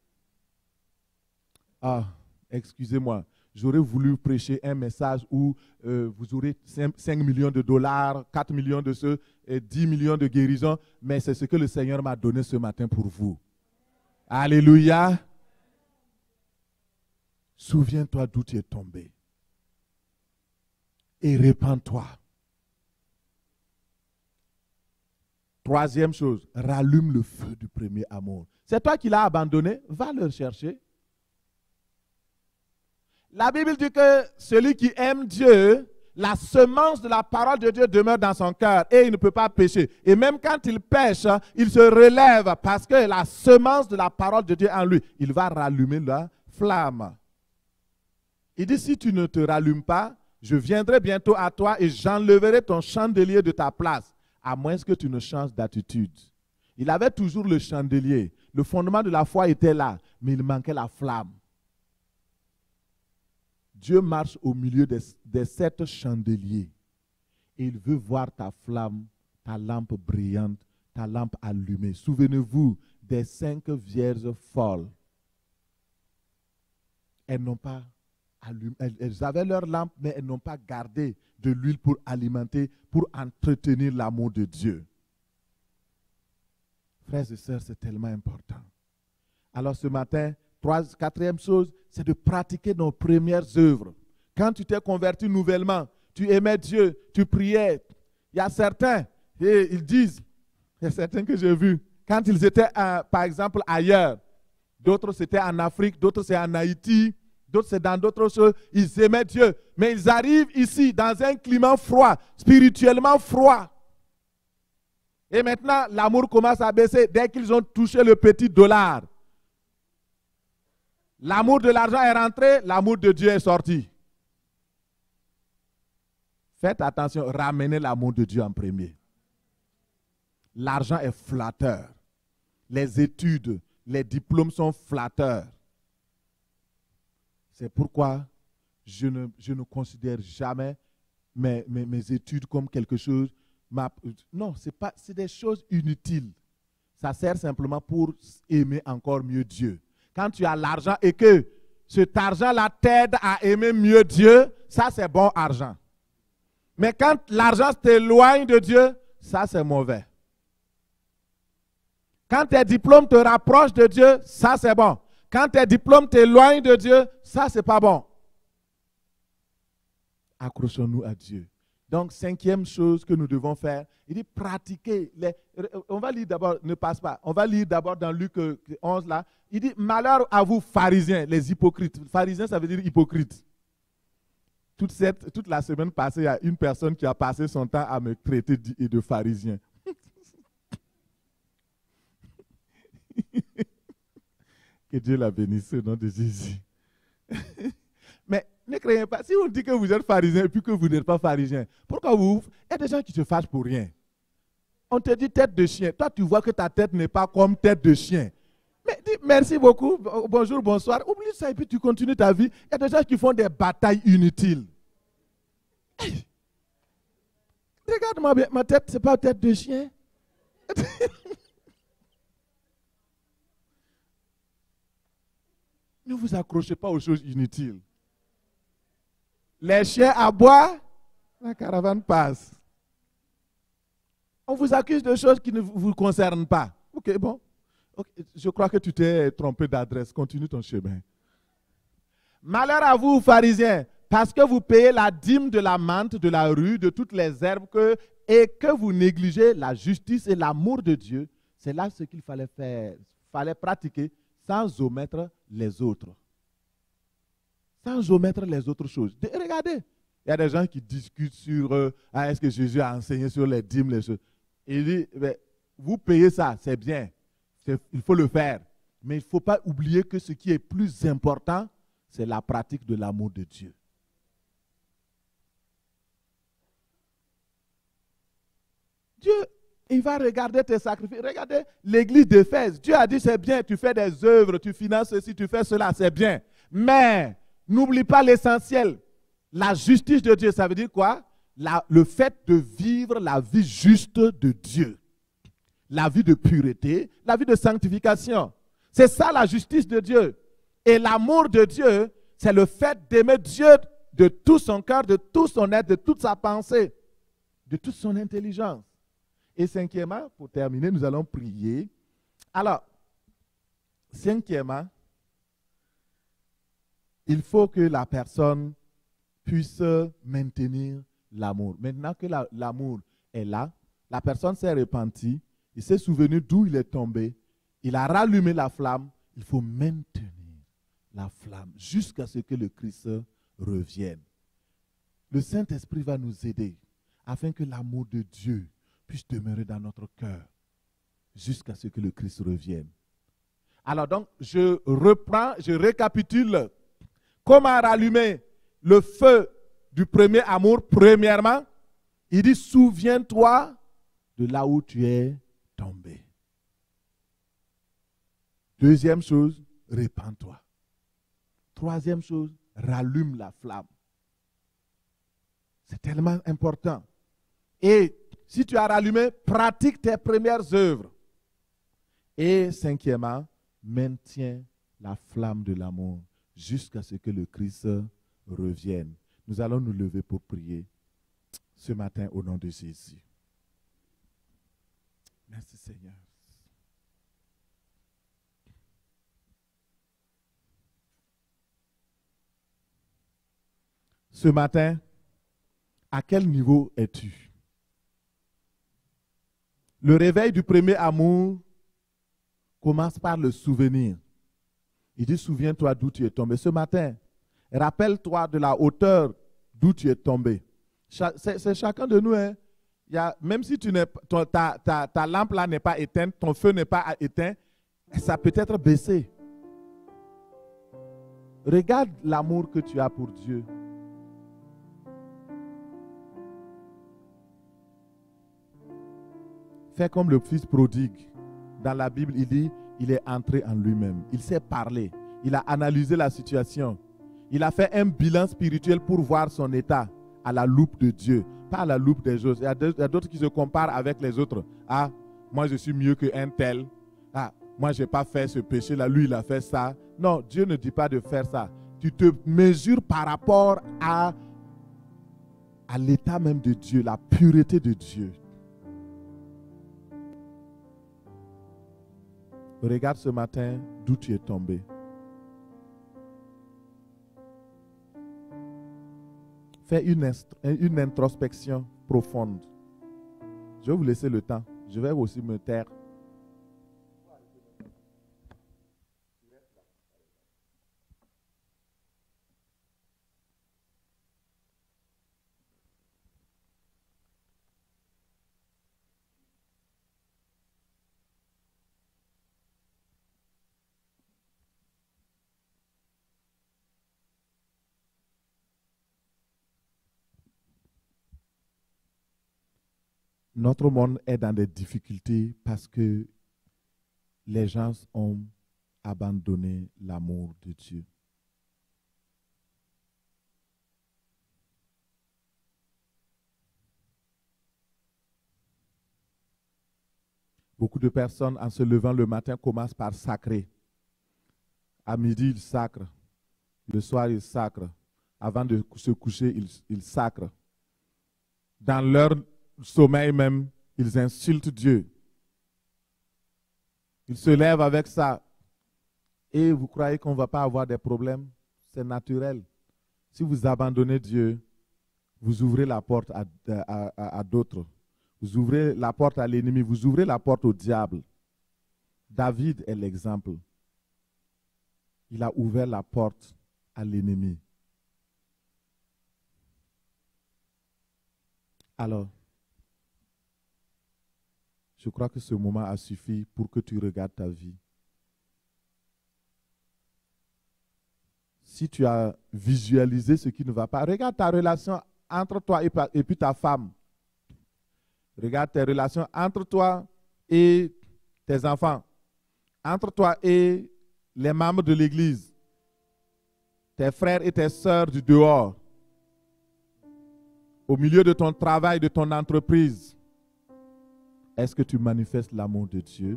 Ah, excusez-moi. J'aurais voulu prêcher un message où vous aurez 5 millions de dollars, 4 millions de ceux, 10 millions de guérisons, mais c'est ce que le Seigneur m'a donné ce matin pour vous. Alléluia. Souviens-toi d'où tu es tombé. Et répands-toi. Troisième chose, rallume le feu du premier amour. C'est toi qui l'as abandonné, va le chercher. La Bible dit que celui qui aime Dieu, la semence de la parole de Dieu demeure dans son cœur et il ne peut pas pécher. Et même quand il pêche, il se relève parce que la semence de la parole de Dieu en lui, il va rallumer la flamme. Il dit, si tu ne te rallumes pas, je viendrai bientôt à toi et j'enlèverai ton chandelier de ta place, à moins que tu ne changes d'attitude. Il avait toujours le chandelier. Le fondement de la foi était là, mais il manquait la flamme. Dieu marche au milieu des 7 chandeliers. Et il veut voir ta flamme, ta lampe brillante, ta lampe allumée. Souvenez-vous des 5 vierges folles. Elles n'ont pas allumé. Elles avaient leur lampe, mais elles n'ont pas gardé de l'huile pour alimenter, pour entretenir l'amour de Dieu. Frères et sœurs, c'est tellement important. Alors ce matin, quatrième chose, c'est de pratiquer nos premières œuvres. Quand tu t'es converti nouvellement, tu aimais Dieu, tu priais, Il y a certains, et ils disent, il y a certains que j'ai vus, quand ils étaient, par exemple, ailleurs, d'autres c'était en Afrique, d'autres c'est en Haïti, d'autres c'est dans d'autres choses, ils aimaient Dieu. Mais ils arrivent ici dans un climat froid, spirituellement froid. Et maintenant, l'amour commence à baisser dès qu'ils ont touché le petit dollar. L'amour de l'argent est rentré, l'amour de Dieu est sorti. Faites attention, ramenez l'amour de Dieu en premier. L'argent est flatteur. Les études, les diplômes sont flatteurs. C'est pourquoi je ne considère jamais mes études comme quelque chose. Non, c'est des choses inutiles. Ça sert simplement pour aimer encore mieux Dieu. Quand tu as l'argent et que cet argent-là t'aide à aimer mieux Dieu, ça c'est bon argent. Mais quand l'argent t'éloigne de Dieu, ça c'est mauvais. Quand tes diplômes te rapprochent de Dieu, ça c'est bon. Quand tes diplômes t'éloignent de Dieu, ça c'est pas bon. Accrochons-nous à Dieu. Donc, 5e chose que nous devons faire, il dit pratiquer. On va lire d'abord, ne passe pas, on va lire d'abord dans Luc 11 là. Il dit, malheur à vous pharisiens, les hypocrites. Pharisiens, ça veut dire hypocrite. Toute la semaine passée, il y a une personne qui a passé son temps à me traiter de pharisien. Que Dieu la bénisse au nom de Jésus. Mais ne craignez pas, si on dit que vous êtes pharisien et puis que vous n'êtes pas pharisien, pourquoi vous? Il y a des gens qui se fâchent pour rien. On te dit tête de chien. Toi, tu vois que ta tête n'est pas comme tête de chien. Mais dis merci beaucoup, bonjour, bonsoir. Oublie ça et puis tu continues ta vie. Il y a des gens qui font des batailles inutiles. Hey. Regarde ma tête, ce n'est pas tête de chien. Ne vous accrochez pas aux choses inutiles. Les chiens aboient, la caravane passe. On vous accuse de choses qui ne vous concernent pas. Ok, bon. Okay. Je crois que tu t'es trompé d'adresse. Continue ton chemin. Malheur à vous, pharisiens, parce que vous payez la dîme de la menthe, de la rue, de toutes les herbes, et que vous négligez la justice et l'amour de Dieu. C'est là ce qu'il fallait faire. Il fallait pratiquer sans omettre les autres. Sans omettre les autres choses. Regardez, il y a des gens qui discutent sur est-ce que Jésus a enseigné sur les dîmes, les choses. Il dit, vous payez ça, c'est bien, il faut le faire. Mais il ne faut pas oublier que ce qui est plus important, c'est la pratique de l'amour de Dieu. Dieu, il va regarder tes sacrifices. Regardez l'église d'Éphèse. Dieu a dit, c'est bien, tu fais des œuvres, tu finances ceci, tu fais cela, c'est bien. Mais n'oublie pas l'essentiel. La justice de Dieu, ça veut dire quoi? Le fait de vivre la vie juste de Dieu. La vie de pureté, la vie de sanctification. C'est ça la justice de Dieu. Et l'amour de Dieu, c'est le fait d'aimer Dieu de tout son cœur, de tout son être, de toute sa pensée, de toute son intelligence. Et 5e, pour terminer, nous allons prier. Alors, 5e, il faut que la personne puisse maintenir l'amour. Maintenant que l'amour est là, la personne s'est repentie, il s'est souvenu d'où il est tombé, il a rallumé la flamme, il faut maintenir la flamme jusqu'à ce que le Christ revienne. Le Saint-Esprit va nous aider afin que l'amour de Dieu puisse demeurer dans notre cœur jusqu'à ce que le Christ revienne. Alors donc, je reprends, je récapitule comment rallumer le feu du premier amour. Premièrement, il dit, souviens-toi de là où tu es tombé. Deuxième chose, répands-toi. Troisième chose, rallume la flamme. C'est tellement important. Et si tu as rallumé, pratique tes premières œuvres. Et 5e, maintiens la flamme de l'amour jusqu'à ce que le Christ revienne. Nous allons nous lever pour prier ce matin au nom de Jésus. Merci Seigneur. Ce matin, à quel niveau es-tu? Le réveil du premier amour commence par le souvenir. Il dit, souviens-toi d'où tu es tombé. Ce matin, rappelle-toi de la hauteur d'où tu es tombé. C'est chacun de nous. Hein. Même si ta lampe là n'est pas éteinte, ton feu n'est pas éteint, ça peut être baissé. Regarde l'amour que tu as pour Dieu. Fais comme le fils prodigue. Dans la Bible, il dit, il est entré en lui-même. Il s'est parlé. Il a analysé la situation. Il a fait un bilan spirituel pour voir son état à la loupe de Dieu, pas à la loupe des autres. Il y a d'autres qui se comparent avec les autres. Ah, moi je suis mieux qu'un tel. Ah, moi je n'ai pas fait ce péché-là. Lui, il a fait ça. Non, Dieu ne dit pas de faire ça. Tu te mesures par rapport à l'état même de Dieu, la pureté de Dieu. Regarde ce matin d'où tu es tombé. Fais une introspection profonde. Je vais vous laisser le temps. Je vais aussi me taire. Notre monde est dans des difficultés parce que les gens ont abandonné l'amour de Dieu. Beaucoup de personnes, en se levant le matin, commencent par sacrer. À midi, ils sacrent. Le soir, ils sacrent. Avant de se coucher, ils sacrent. Dans leur sommeil même, ils insultent Dieu. Ils se lèvent avec ça. Et vous croyez qu'on ne va pas avoir des problèmes? C'est naturel. Si vous abandonnez Dieu, vous ouvrez la porte à d'autres. Vous ouvrez la porte à l'ennemi. Vous ouvrez la porte au diable. David est l'exemple. Il a ouvert la porte à l'ennemi. Alors, je crois que ce moment a suffi pour que tu regardes ta vie. Si tu as visualisé ce qui ne va pas, regarde ta relation entre toi et puis ta femme. Regarde tes relations entre toi et tes enfants. Entre toi et les membres de l'église. Tes frères et tes sœurs du dehors. Au milieu de ton travail, de ton entreprise. Est-ce que tu manifestes l'amour de Dieu?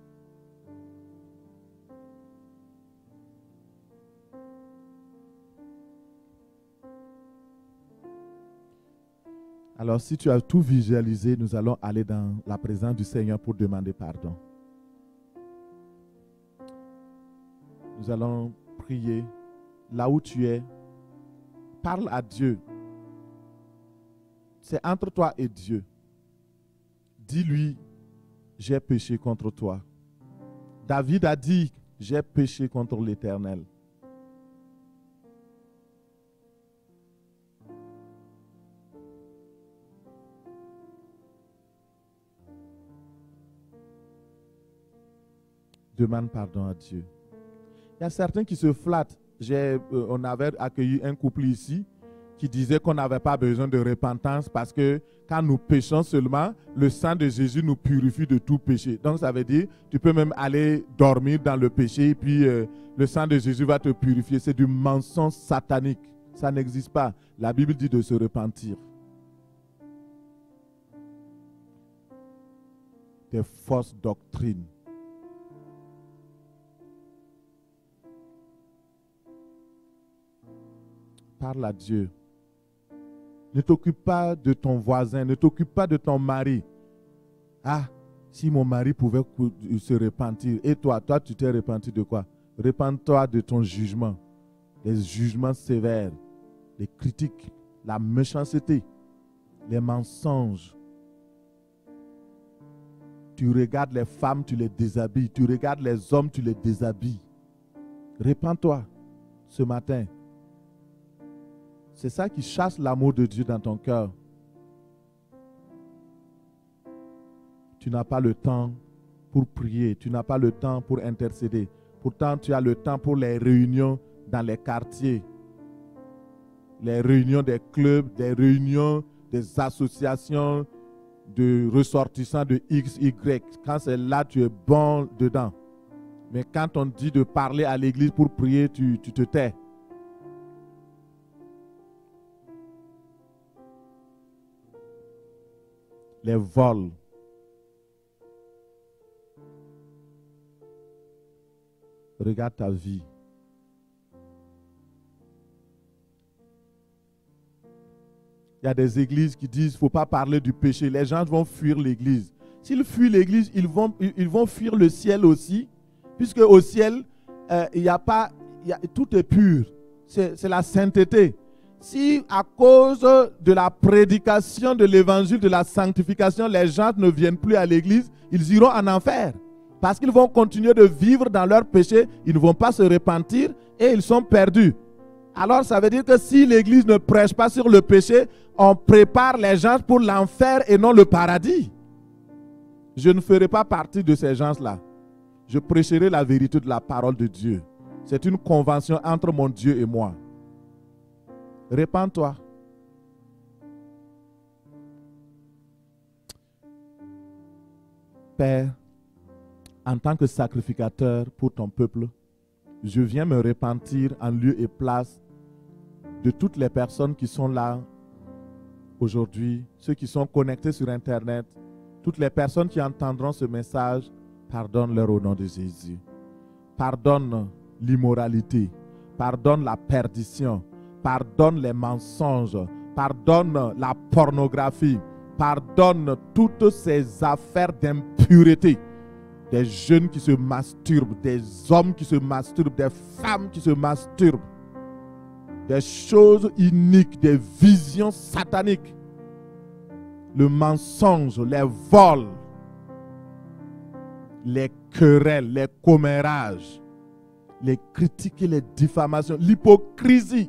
Alors, si tu as tout visualisé, nous allons aller dans la présence du Seigneur pour demander pardon. Nous allons prier là où tu es. Parle à Dieu. C'est entre toi et Dieu. Dis-lui, j'ai péché contre toi. David a dit, j'ai péché contre l'Éternel. Demande pardon à Dieu. Il y a certains qui se flattent. On avait accueilli un couple ici qui disait qu'on n'avait pas besoin de repentance parce que quand nous péchons seulement, le sang de Jésus nous purifie de tout péché. Donc ça veut dire, tu peux même aller dormir dans le péché et puis le sang de Jésus va te purifier. C'est du mensonge satanique. Ça n'existe pas. La Bible dit de se repentir. Des fausses doctrines. Parle à Dieu. Ne t'occupe pas de ton voisin, ne t'occupe pas de ton mari. Ah, si mon mari pouvait se repentir, et toi tu t'es repenti de quoi? Repens-toi de ton jugement, des jugements sévères, les critiques, la méchanceté, les mensonges. Tu regardes les femmes, tu les déshabilles. Tu regardes les hommes, tu les déshabilles. Répands-toi ce matin. C'est ça qui chasse l'amour de Dieu dans ton cœur. Tu n'as pas le temps pour prier. Tu n'as pas le temps pour intercéder. Pourtant, tu as le temps pour les réunions dans les quartiers. Les réunions des clubs, des réunions des associations de ressortissants de X, Y. Quand c'est là, tu es bon dedans. Mais quand on dit de parler à l'église pour prier, tu te tais. Les vols. Regarde ta vie. Il y a des églises qui disent qu'il ne faut pas parler du péché. Les gens vont fuir l'église. S'ils fuient l'église, ils vont fuir le ciel aussi. Puisque au ciel, tout est pur. C'est la sainteté. Si à cause de la prédication de l'évangile, de la sanctification, les gens ne viennent plus à l'église, ils iront en enfer. Parce qu'ils vont continuer de vivre dans leur péché, ils ne vont pas se repentir et ils sont perdus. Alors ça veut dire que si l'église ne prêche pas sur le péché, on prépare les gens pour l'enfer et non le paradis. Je ne ferai pas partie de ces gens-là. Je prêcherai la vérité de la parole de Dieu. C'est une convention entre mon Dieu et moi. Répands-toi. Père, en tant que sacrificateur pour ton peuple, je viens me repentir en lieu et place de toutes les personnes qui sont là aujourd'hui, ceux qui sont connectés sur Internet, toutes les personnes qui entendront ce message, pardonne-leur au nom de Jésus. Pardonne l'immoralité, pardonne la perdition, pardonne les mensonges, pardonne la pornographie, pardonne toutes ces affaires d'impureté. Des jeunes qui se masturbent, des hommes qui se masturbent, des femmes qui se masturbent, des choses iniques, des visions sataniques, le mensonge, les vols, les querelles, les commérages, les critiques et les diffamations, l'hypocrisie.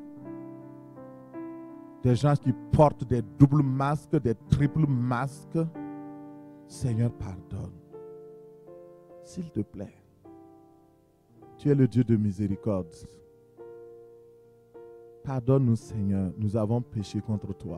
Des gens qui portent des doubles masques, des triples masques. Seigneur, pardonne. S'il te plaît. Tu es le Dieu de miséricorde. Pardonne-nous, Seigneur, nous avons péché contre toi.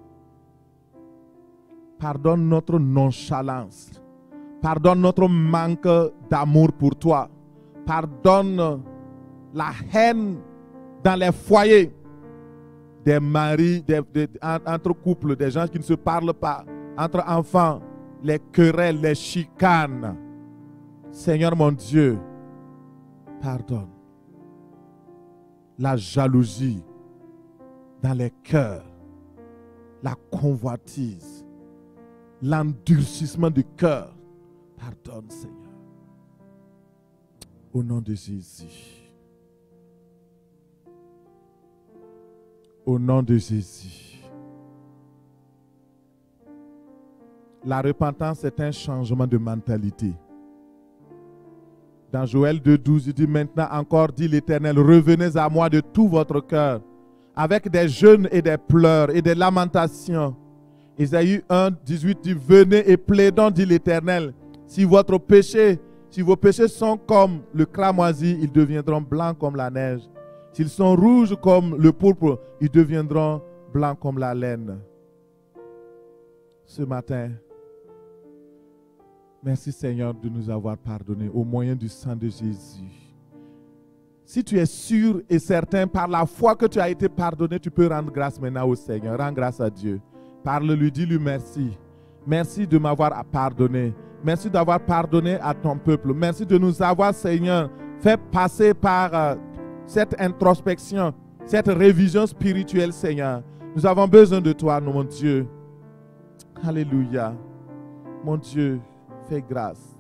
Pardonne notre nonchalance. Pardonne notre manque d'amour pour toi. Pardonne la haine dans les foyers des maris, entre couples, des gens qui ne se parlent pas, entre enfants, les querelles, les chicanes. Seigneur mon Dieu, pardonne la jalousie dans les cœurs, la convoitise, l'endurcissement du cœur. Pardonne, Seigneur. Au nom de Jésus. Au nom de Jésus. La repentance est un changement de mentalité. Dans Joël 2,12, il dit maintenant encore, dit l'Éternel, revenez à moi de tout votre cœur, avec des jeûnes et des pleurs et des lamentations. Ésaïe 1,18 dit, venez et plaidons, dit l'Éternel, si vos péchés sont comme le cramoisi, ils deviendront blancs comme la neige. S'ils sont rouges comme le pourpre, ils deviendront blancs comme la laine. Ce matin, merci Seigneur de nous avoir pardonné au moyen du sang de Jésus. Si tu es sûr et certain par la foi que tu as été pardonné, tu peux rendre grâce maintenant au Seigneur. Rends grâce à Dieu. Parle-lui, dis-lui merci. Merci de m'avoir pardonné. Merci d'avoir pardonné à ton peuple. Merci de nous avoir, Seigneur, fait passer par cette introspection, cette révision spirituelle, Seigneur. Nous avons besoin de toi, mon Dieu. Alléluia. Mon Dieu, fais grâce.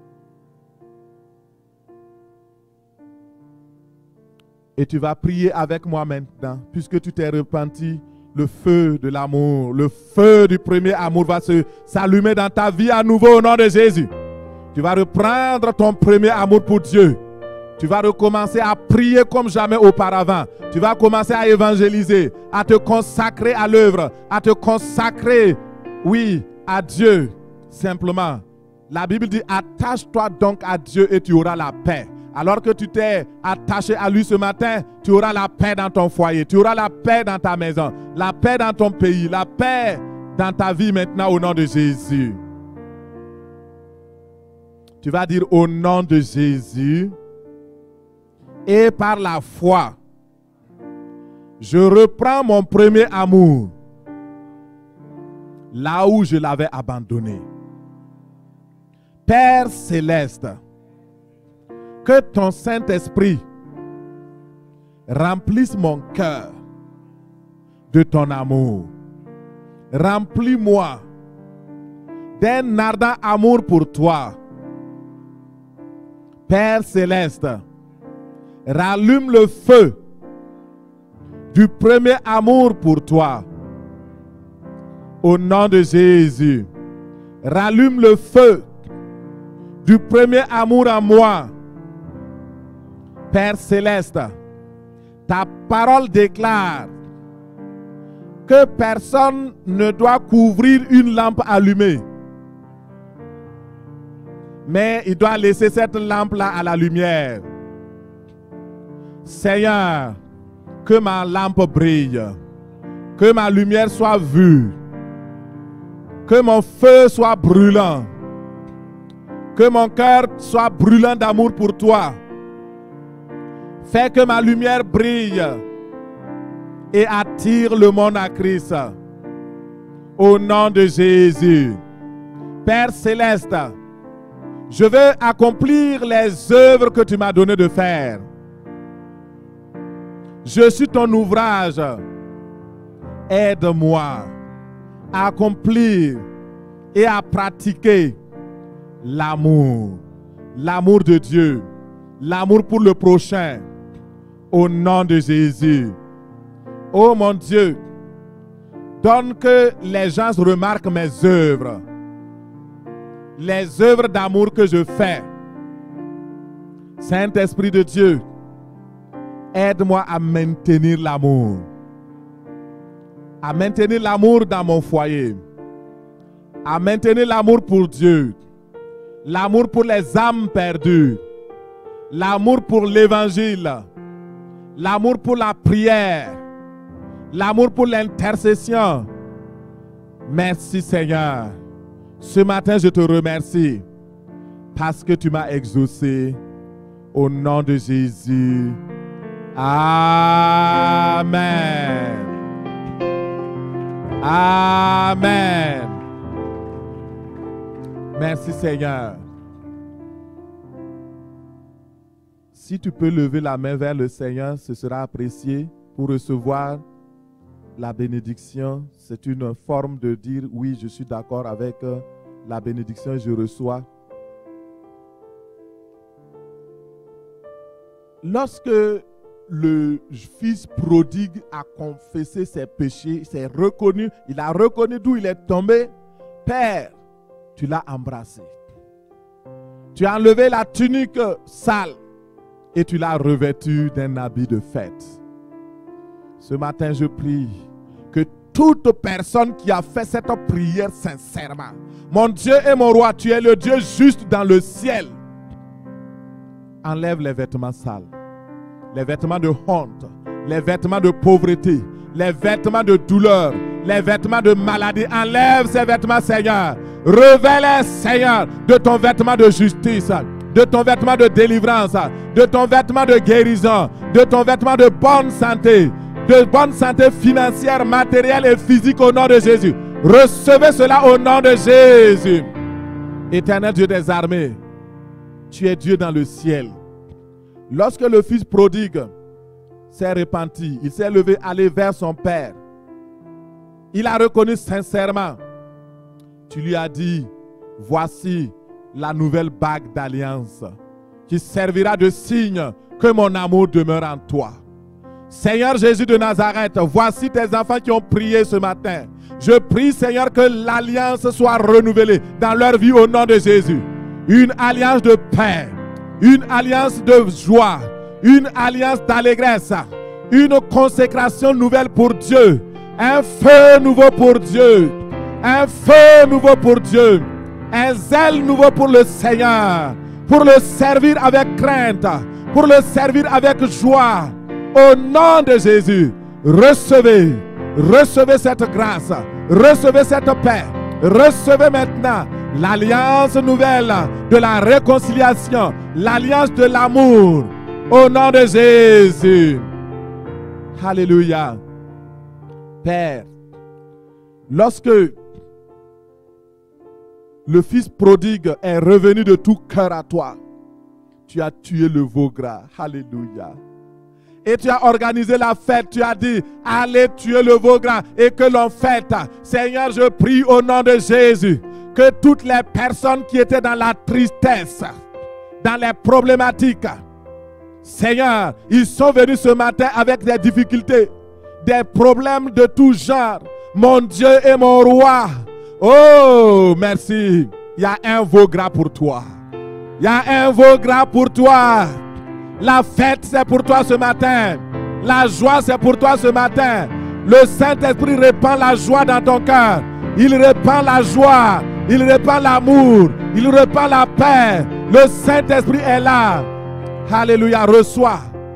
Et tu vas prier avec moi maintenant, puisque tu t'es repenti. Le feu de l'amour, le feu du premier amour va s'allumer dans ta vie à nouveau au nom de Jésus. Tu vas reprendre ton premier amour pour Dieu. Tu vas recommencer à prier comme jamais auparavant. Tu vas commencer à évangéliser, à te consacrer à l'œuvre, à te consacrer, oui, à Dieu, simplement. La Bible dit, attache-toi donc à Dieu et tu auras la paix. Alors que tu t'es attaché à lui ce matin, tu auras la paix dans ton foyer, tu auras la paix dans ta maison, la paix dans ton pays, la paix dans ta vie maintenant au nom de Jésus. Tu vas dire au nom de Jésus et par la foi, je reprends mon premier amour là où je l'avais abandonné. Père céleste, que ton Saint-Esprit remplisse mon cœur de ton amour. Remplis-moi d'un ardent amour pour toi. Père céleste, rallume le feu du premier amour pour toi. Au nom de Jésus, rallume le feu du premier amour en moi. Père céleste, ta parole déclare que personne ne doit couvrir une lampe allumée, mais il doit laisser cette lampe-là à la lumière. Seigneur, que ma lampe brille, que ma lumière soit vue, que mon feu soit brûlant, que mon cœur soit brûlant d'amour pour toi. Fais que ma lumière brille et attire le monde à Christ. Au nom de Jésus. Père céleste, je veux accomplir les œuvres que tu m'as donné de faire. Je suis ton ouvrage. Aide-moi à accomplir et à pratiquer l'amour. L'amour de Dieu. L'amour pour le prochain. Au nom de Jésus. Oh mon Dieu, donne que les gens remarquent mes œuvres. Les œuvres d'amour que je fais. Saint-Esprit de Dieu, aide-moi à maintenir l'amour. À maintenir l'amour dans mon foyer. À maintenir l'amour pour Dieu. L'amour pour les âmes perdues. L'amour pour l'évangile. L'amour pour la prière. L'amour pour l'intercession. Merci Seigneur. Ce matin, je te remercie parce que tu m'as exaucé. Au nom de Jésus. Amen. Amen. Merci Seigneur. Si tu peux lever la main vers le Seigneur, ce sera apprécié pour recevoir la bénédiction. C'est une forme de dire oui, je suis d'accord avec la bénédiction, je reçois. Lorsque le fils prodigue a confessé ses péchés, s'est reconnu, il a reconnu d'où il est tombé. Père, tu l'as embrassé. Tu as enlevé la tunique sale et tu l'as revêtu d'un habit de fête. Ce matin, je prie que toute personne qui a fait cette prière sincèrement, mon Dieu et mon roi, tu es le Dieu juste dans le ciel. Enlève les vêtements sales, les vêtements de honte, les vêtements de pauvreté, les vêtements de douleur, les vêtements de maladie. Enlève ces vêtements, Seigneur. Revêt-les, Seigneur, de ton vêtement de justice, de ton vêtement de délivrance, de ton vêtement de guérison, de ton vêtement de bonne santé financière, matérielle et physique au nom de Jésus. Recevez cela au nom de Jésus. Éternel Dieu des armées, tu es Dieu dans le ciel. Lorsque le fils prodigue s'est repenti, il s'est levé, allé vers son père. Il a reconnu sincèrement. Tu lui as dit, voici la nouvelle bague d'alliance qui servira de signe que mon amour demeure en toi. Seigneur Jésus de Nazareth, voici tes enfants qui ont prié ce matin. Je prie, Seigneur, que l'alliance soit renouvelée dans leur vie au nom de Jésus. une alliance de paix, une alliance de joie, une alliance d'allégresse, une consécration nouvelle pour Dieu, un feu nouveau pour Dieu, un feu nouveau pour Dieu, un zèle nouveau pour le Seigneur, pour le servir avec crainte, pour le servir avec joie. Au nom de Jésus, recevez cette grâce, recevez cette paix, recevez maintenant l'alliance nouvelle de la réconciliation, l'alliance de l'amour, au nom de Jésus. Alléluia. Père, lorsque le fils prodigue est revenu de tout cœur à toi, tu as tué le veau gras. Alléluia. Et tu as organisé la fête. Tu as dit, allez tuer le veau gras et que l'on fête. Seigneur, je prie au nom de Jésus que toutes les personnes qui étaient dans la tristesse, dans les problématiques, Seigneur, ils sont venus ce matin avec des difficultés, des problèmes de tout genre. Mon Dieu et mon roi. Oh, merci. Il y a un veau gras pour toi. Il y a un veau gras pour toi. La fête, c'est pour toi ce matin. La joie, c'est pour toi ce matin. Le Saint-Esprit répand la joie dans ton cœur. Il répand la joie. Il répand l'amour. Il répand la paix. Le Saint-Esprit est là. Alléluia. Reçois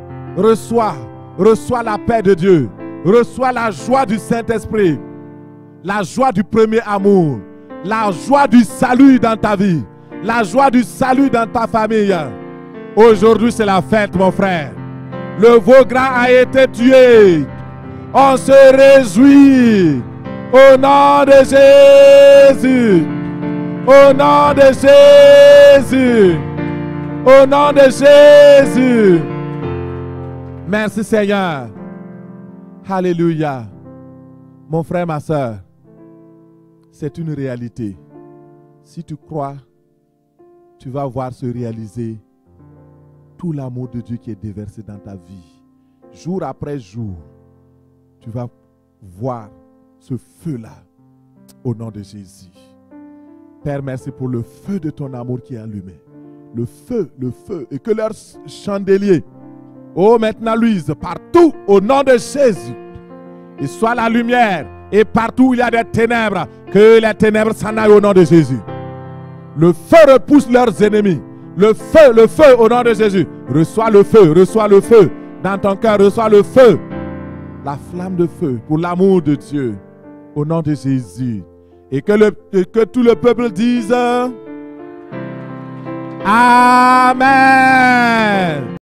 la paix de Dieu. Reçois la joie du Saint-Esprit. La joie du premier amour. La joie du salut dans ta vie. La joie du salut dans ta famille. Aujourd'hui, c'est la fête, mon frère. Le veau gras a été tué. On se réjouit. Au nom de Jésus. Au nom de Jésus. Au nom de Jésus. Merci, Seigneur. Alléluia. Mon frère, ma soeur, c'est une réalité. Si tu crois, tu vas voir se réaliser tout l'amour de Dieu qui est déversé dans ta vie. Jour après jour, tu vas voir ce feu-là au nom de Jésus. Père, merci pour le feu de ton amour qui est allumé. Le feu, et que leur chandelier, oh maintenant luise partout au nom de Jésus. Et soit la lumière, et partout où il y a des ténèbres, que les ténèbres s'en aillent au nom de Jésus. Le feu repousse leurs ennemis. Le feu au nom de Jésus. Reçois le feu dans ton cœur, reçois le feu. La flamme de feu pour l'amour de Dieu au nom de Jésus. Et que tout le peuple dise Amen.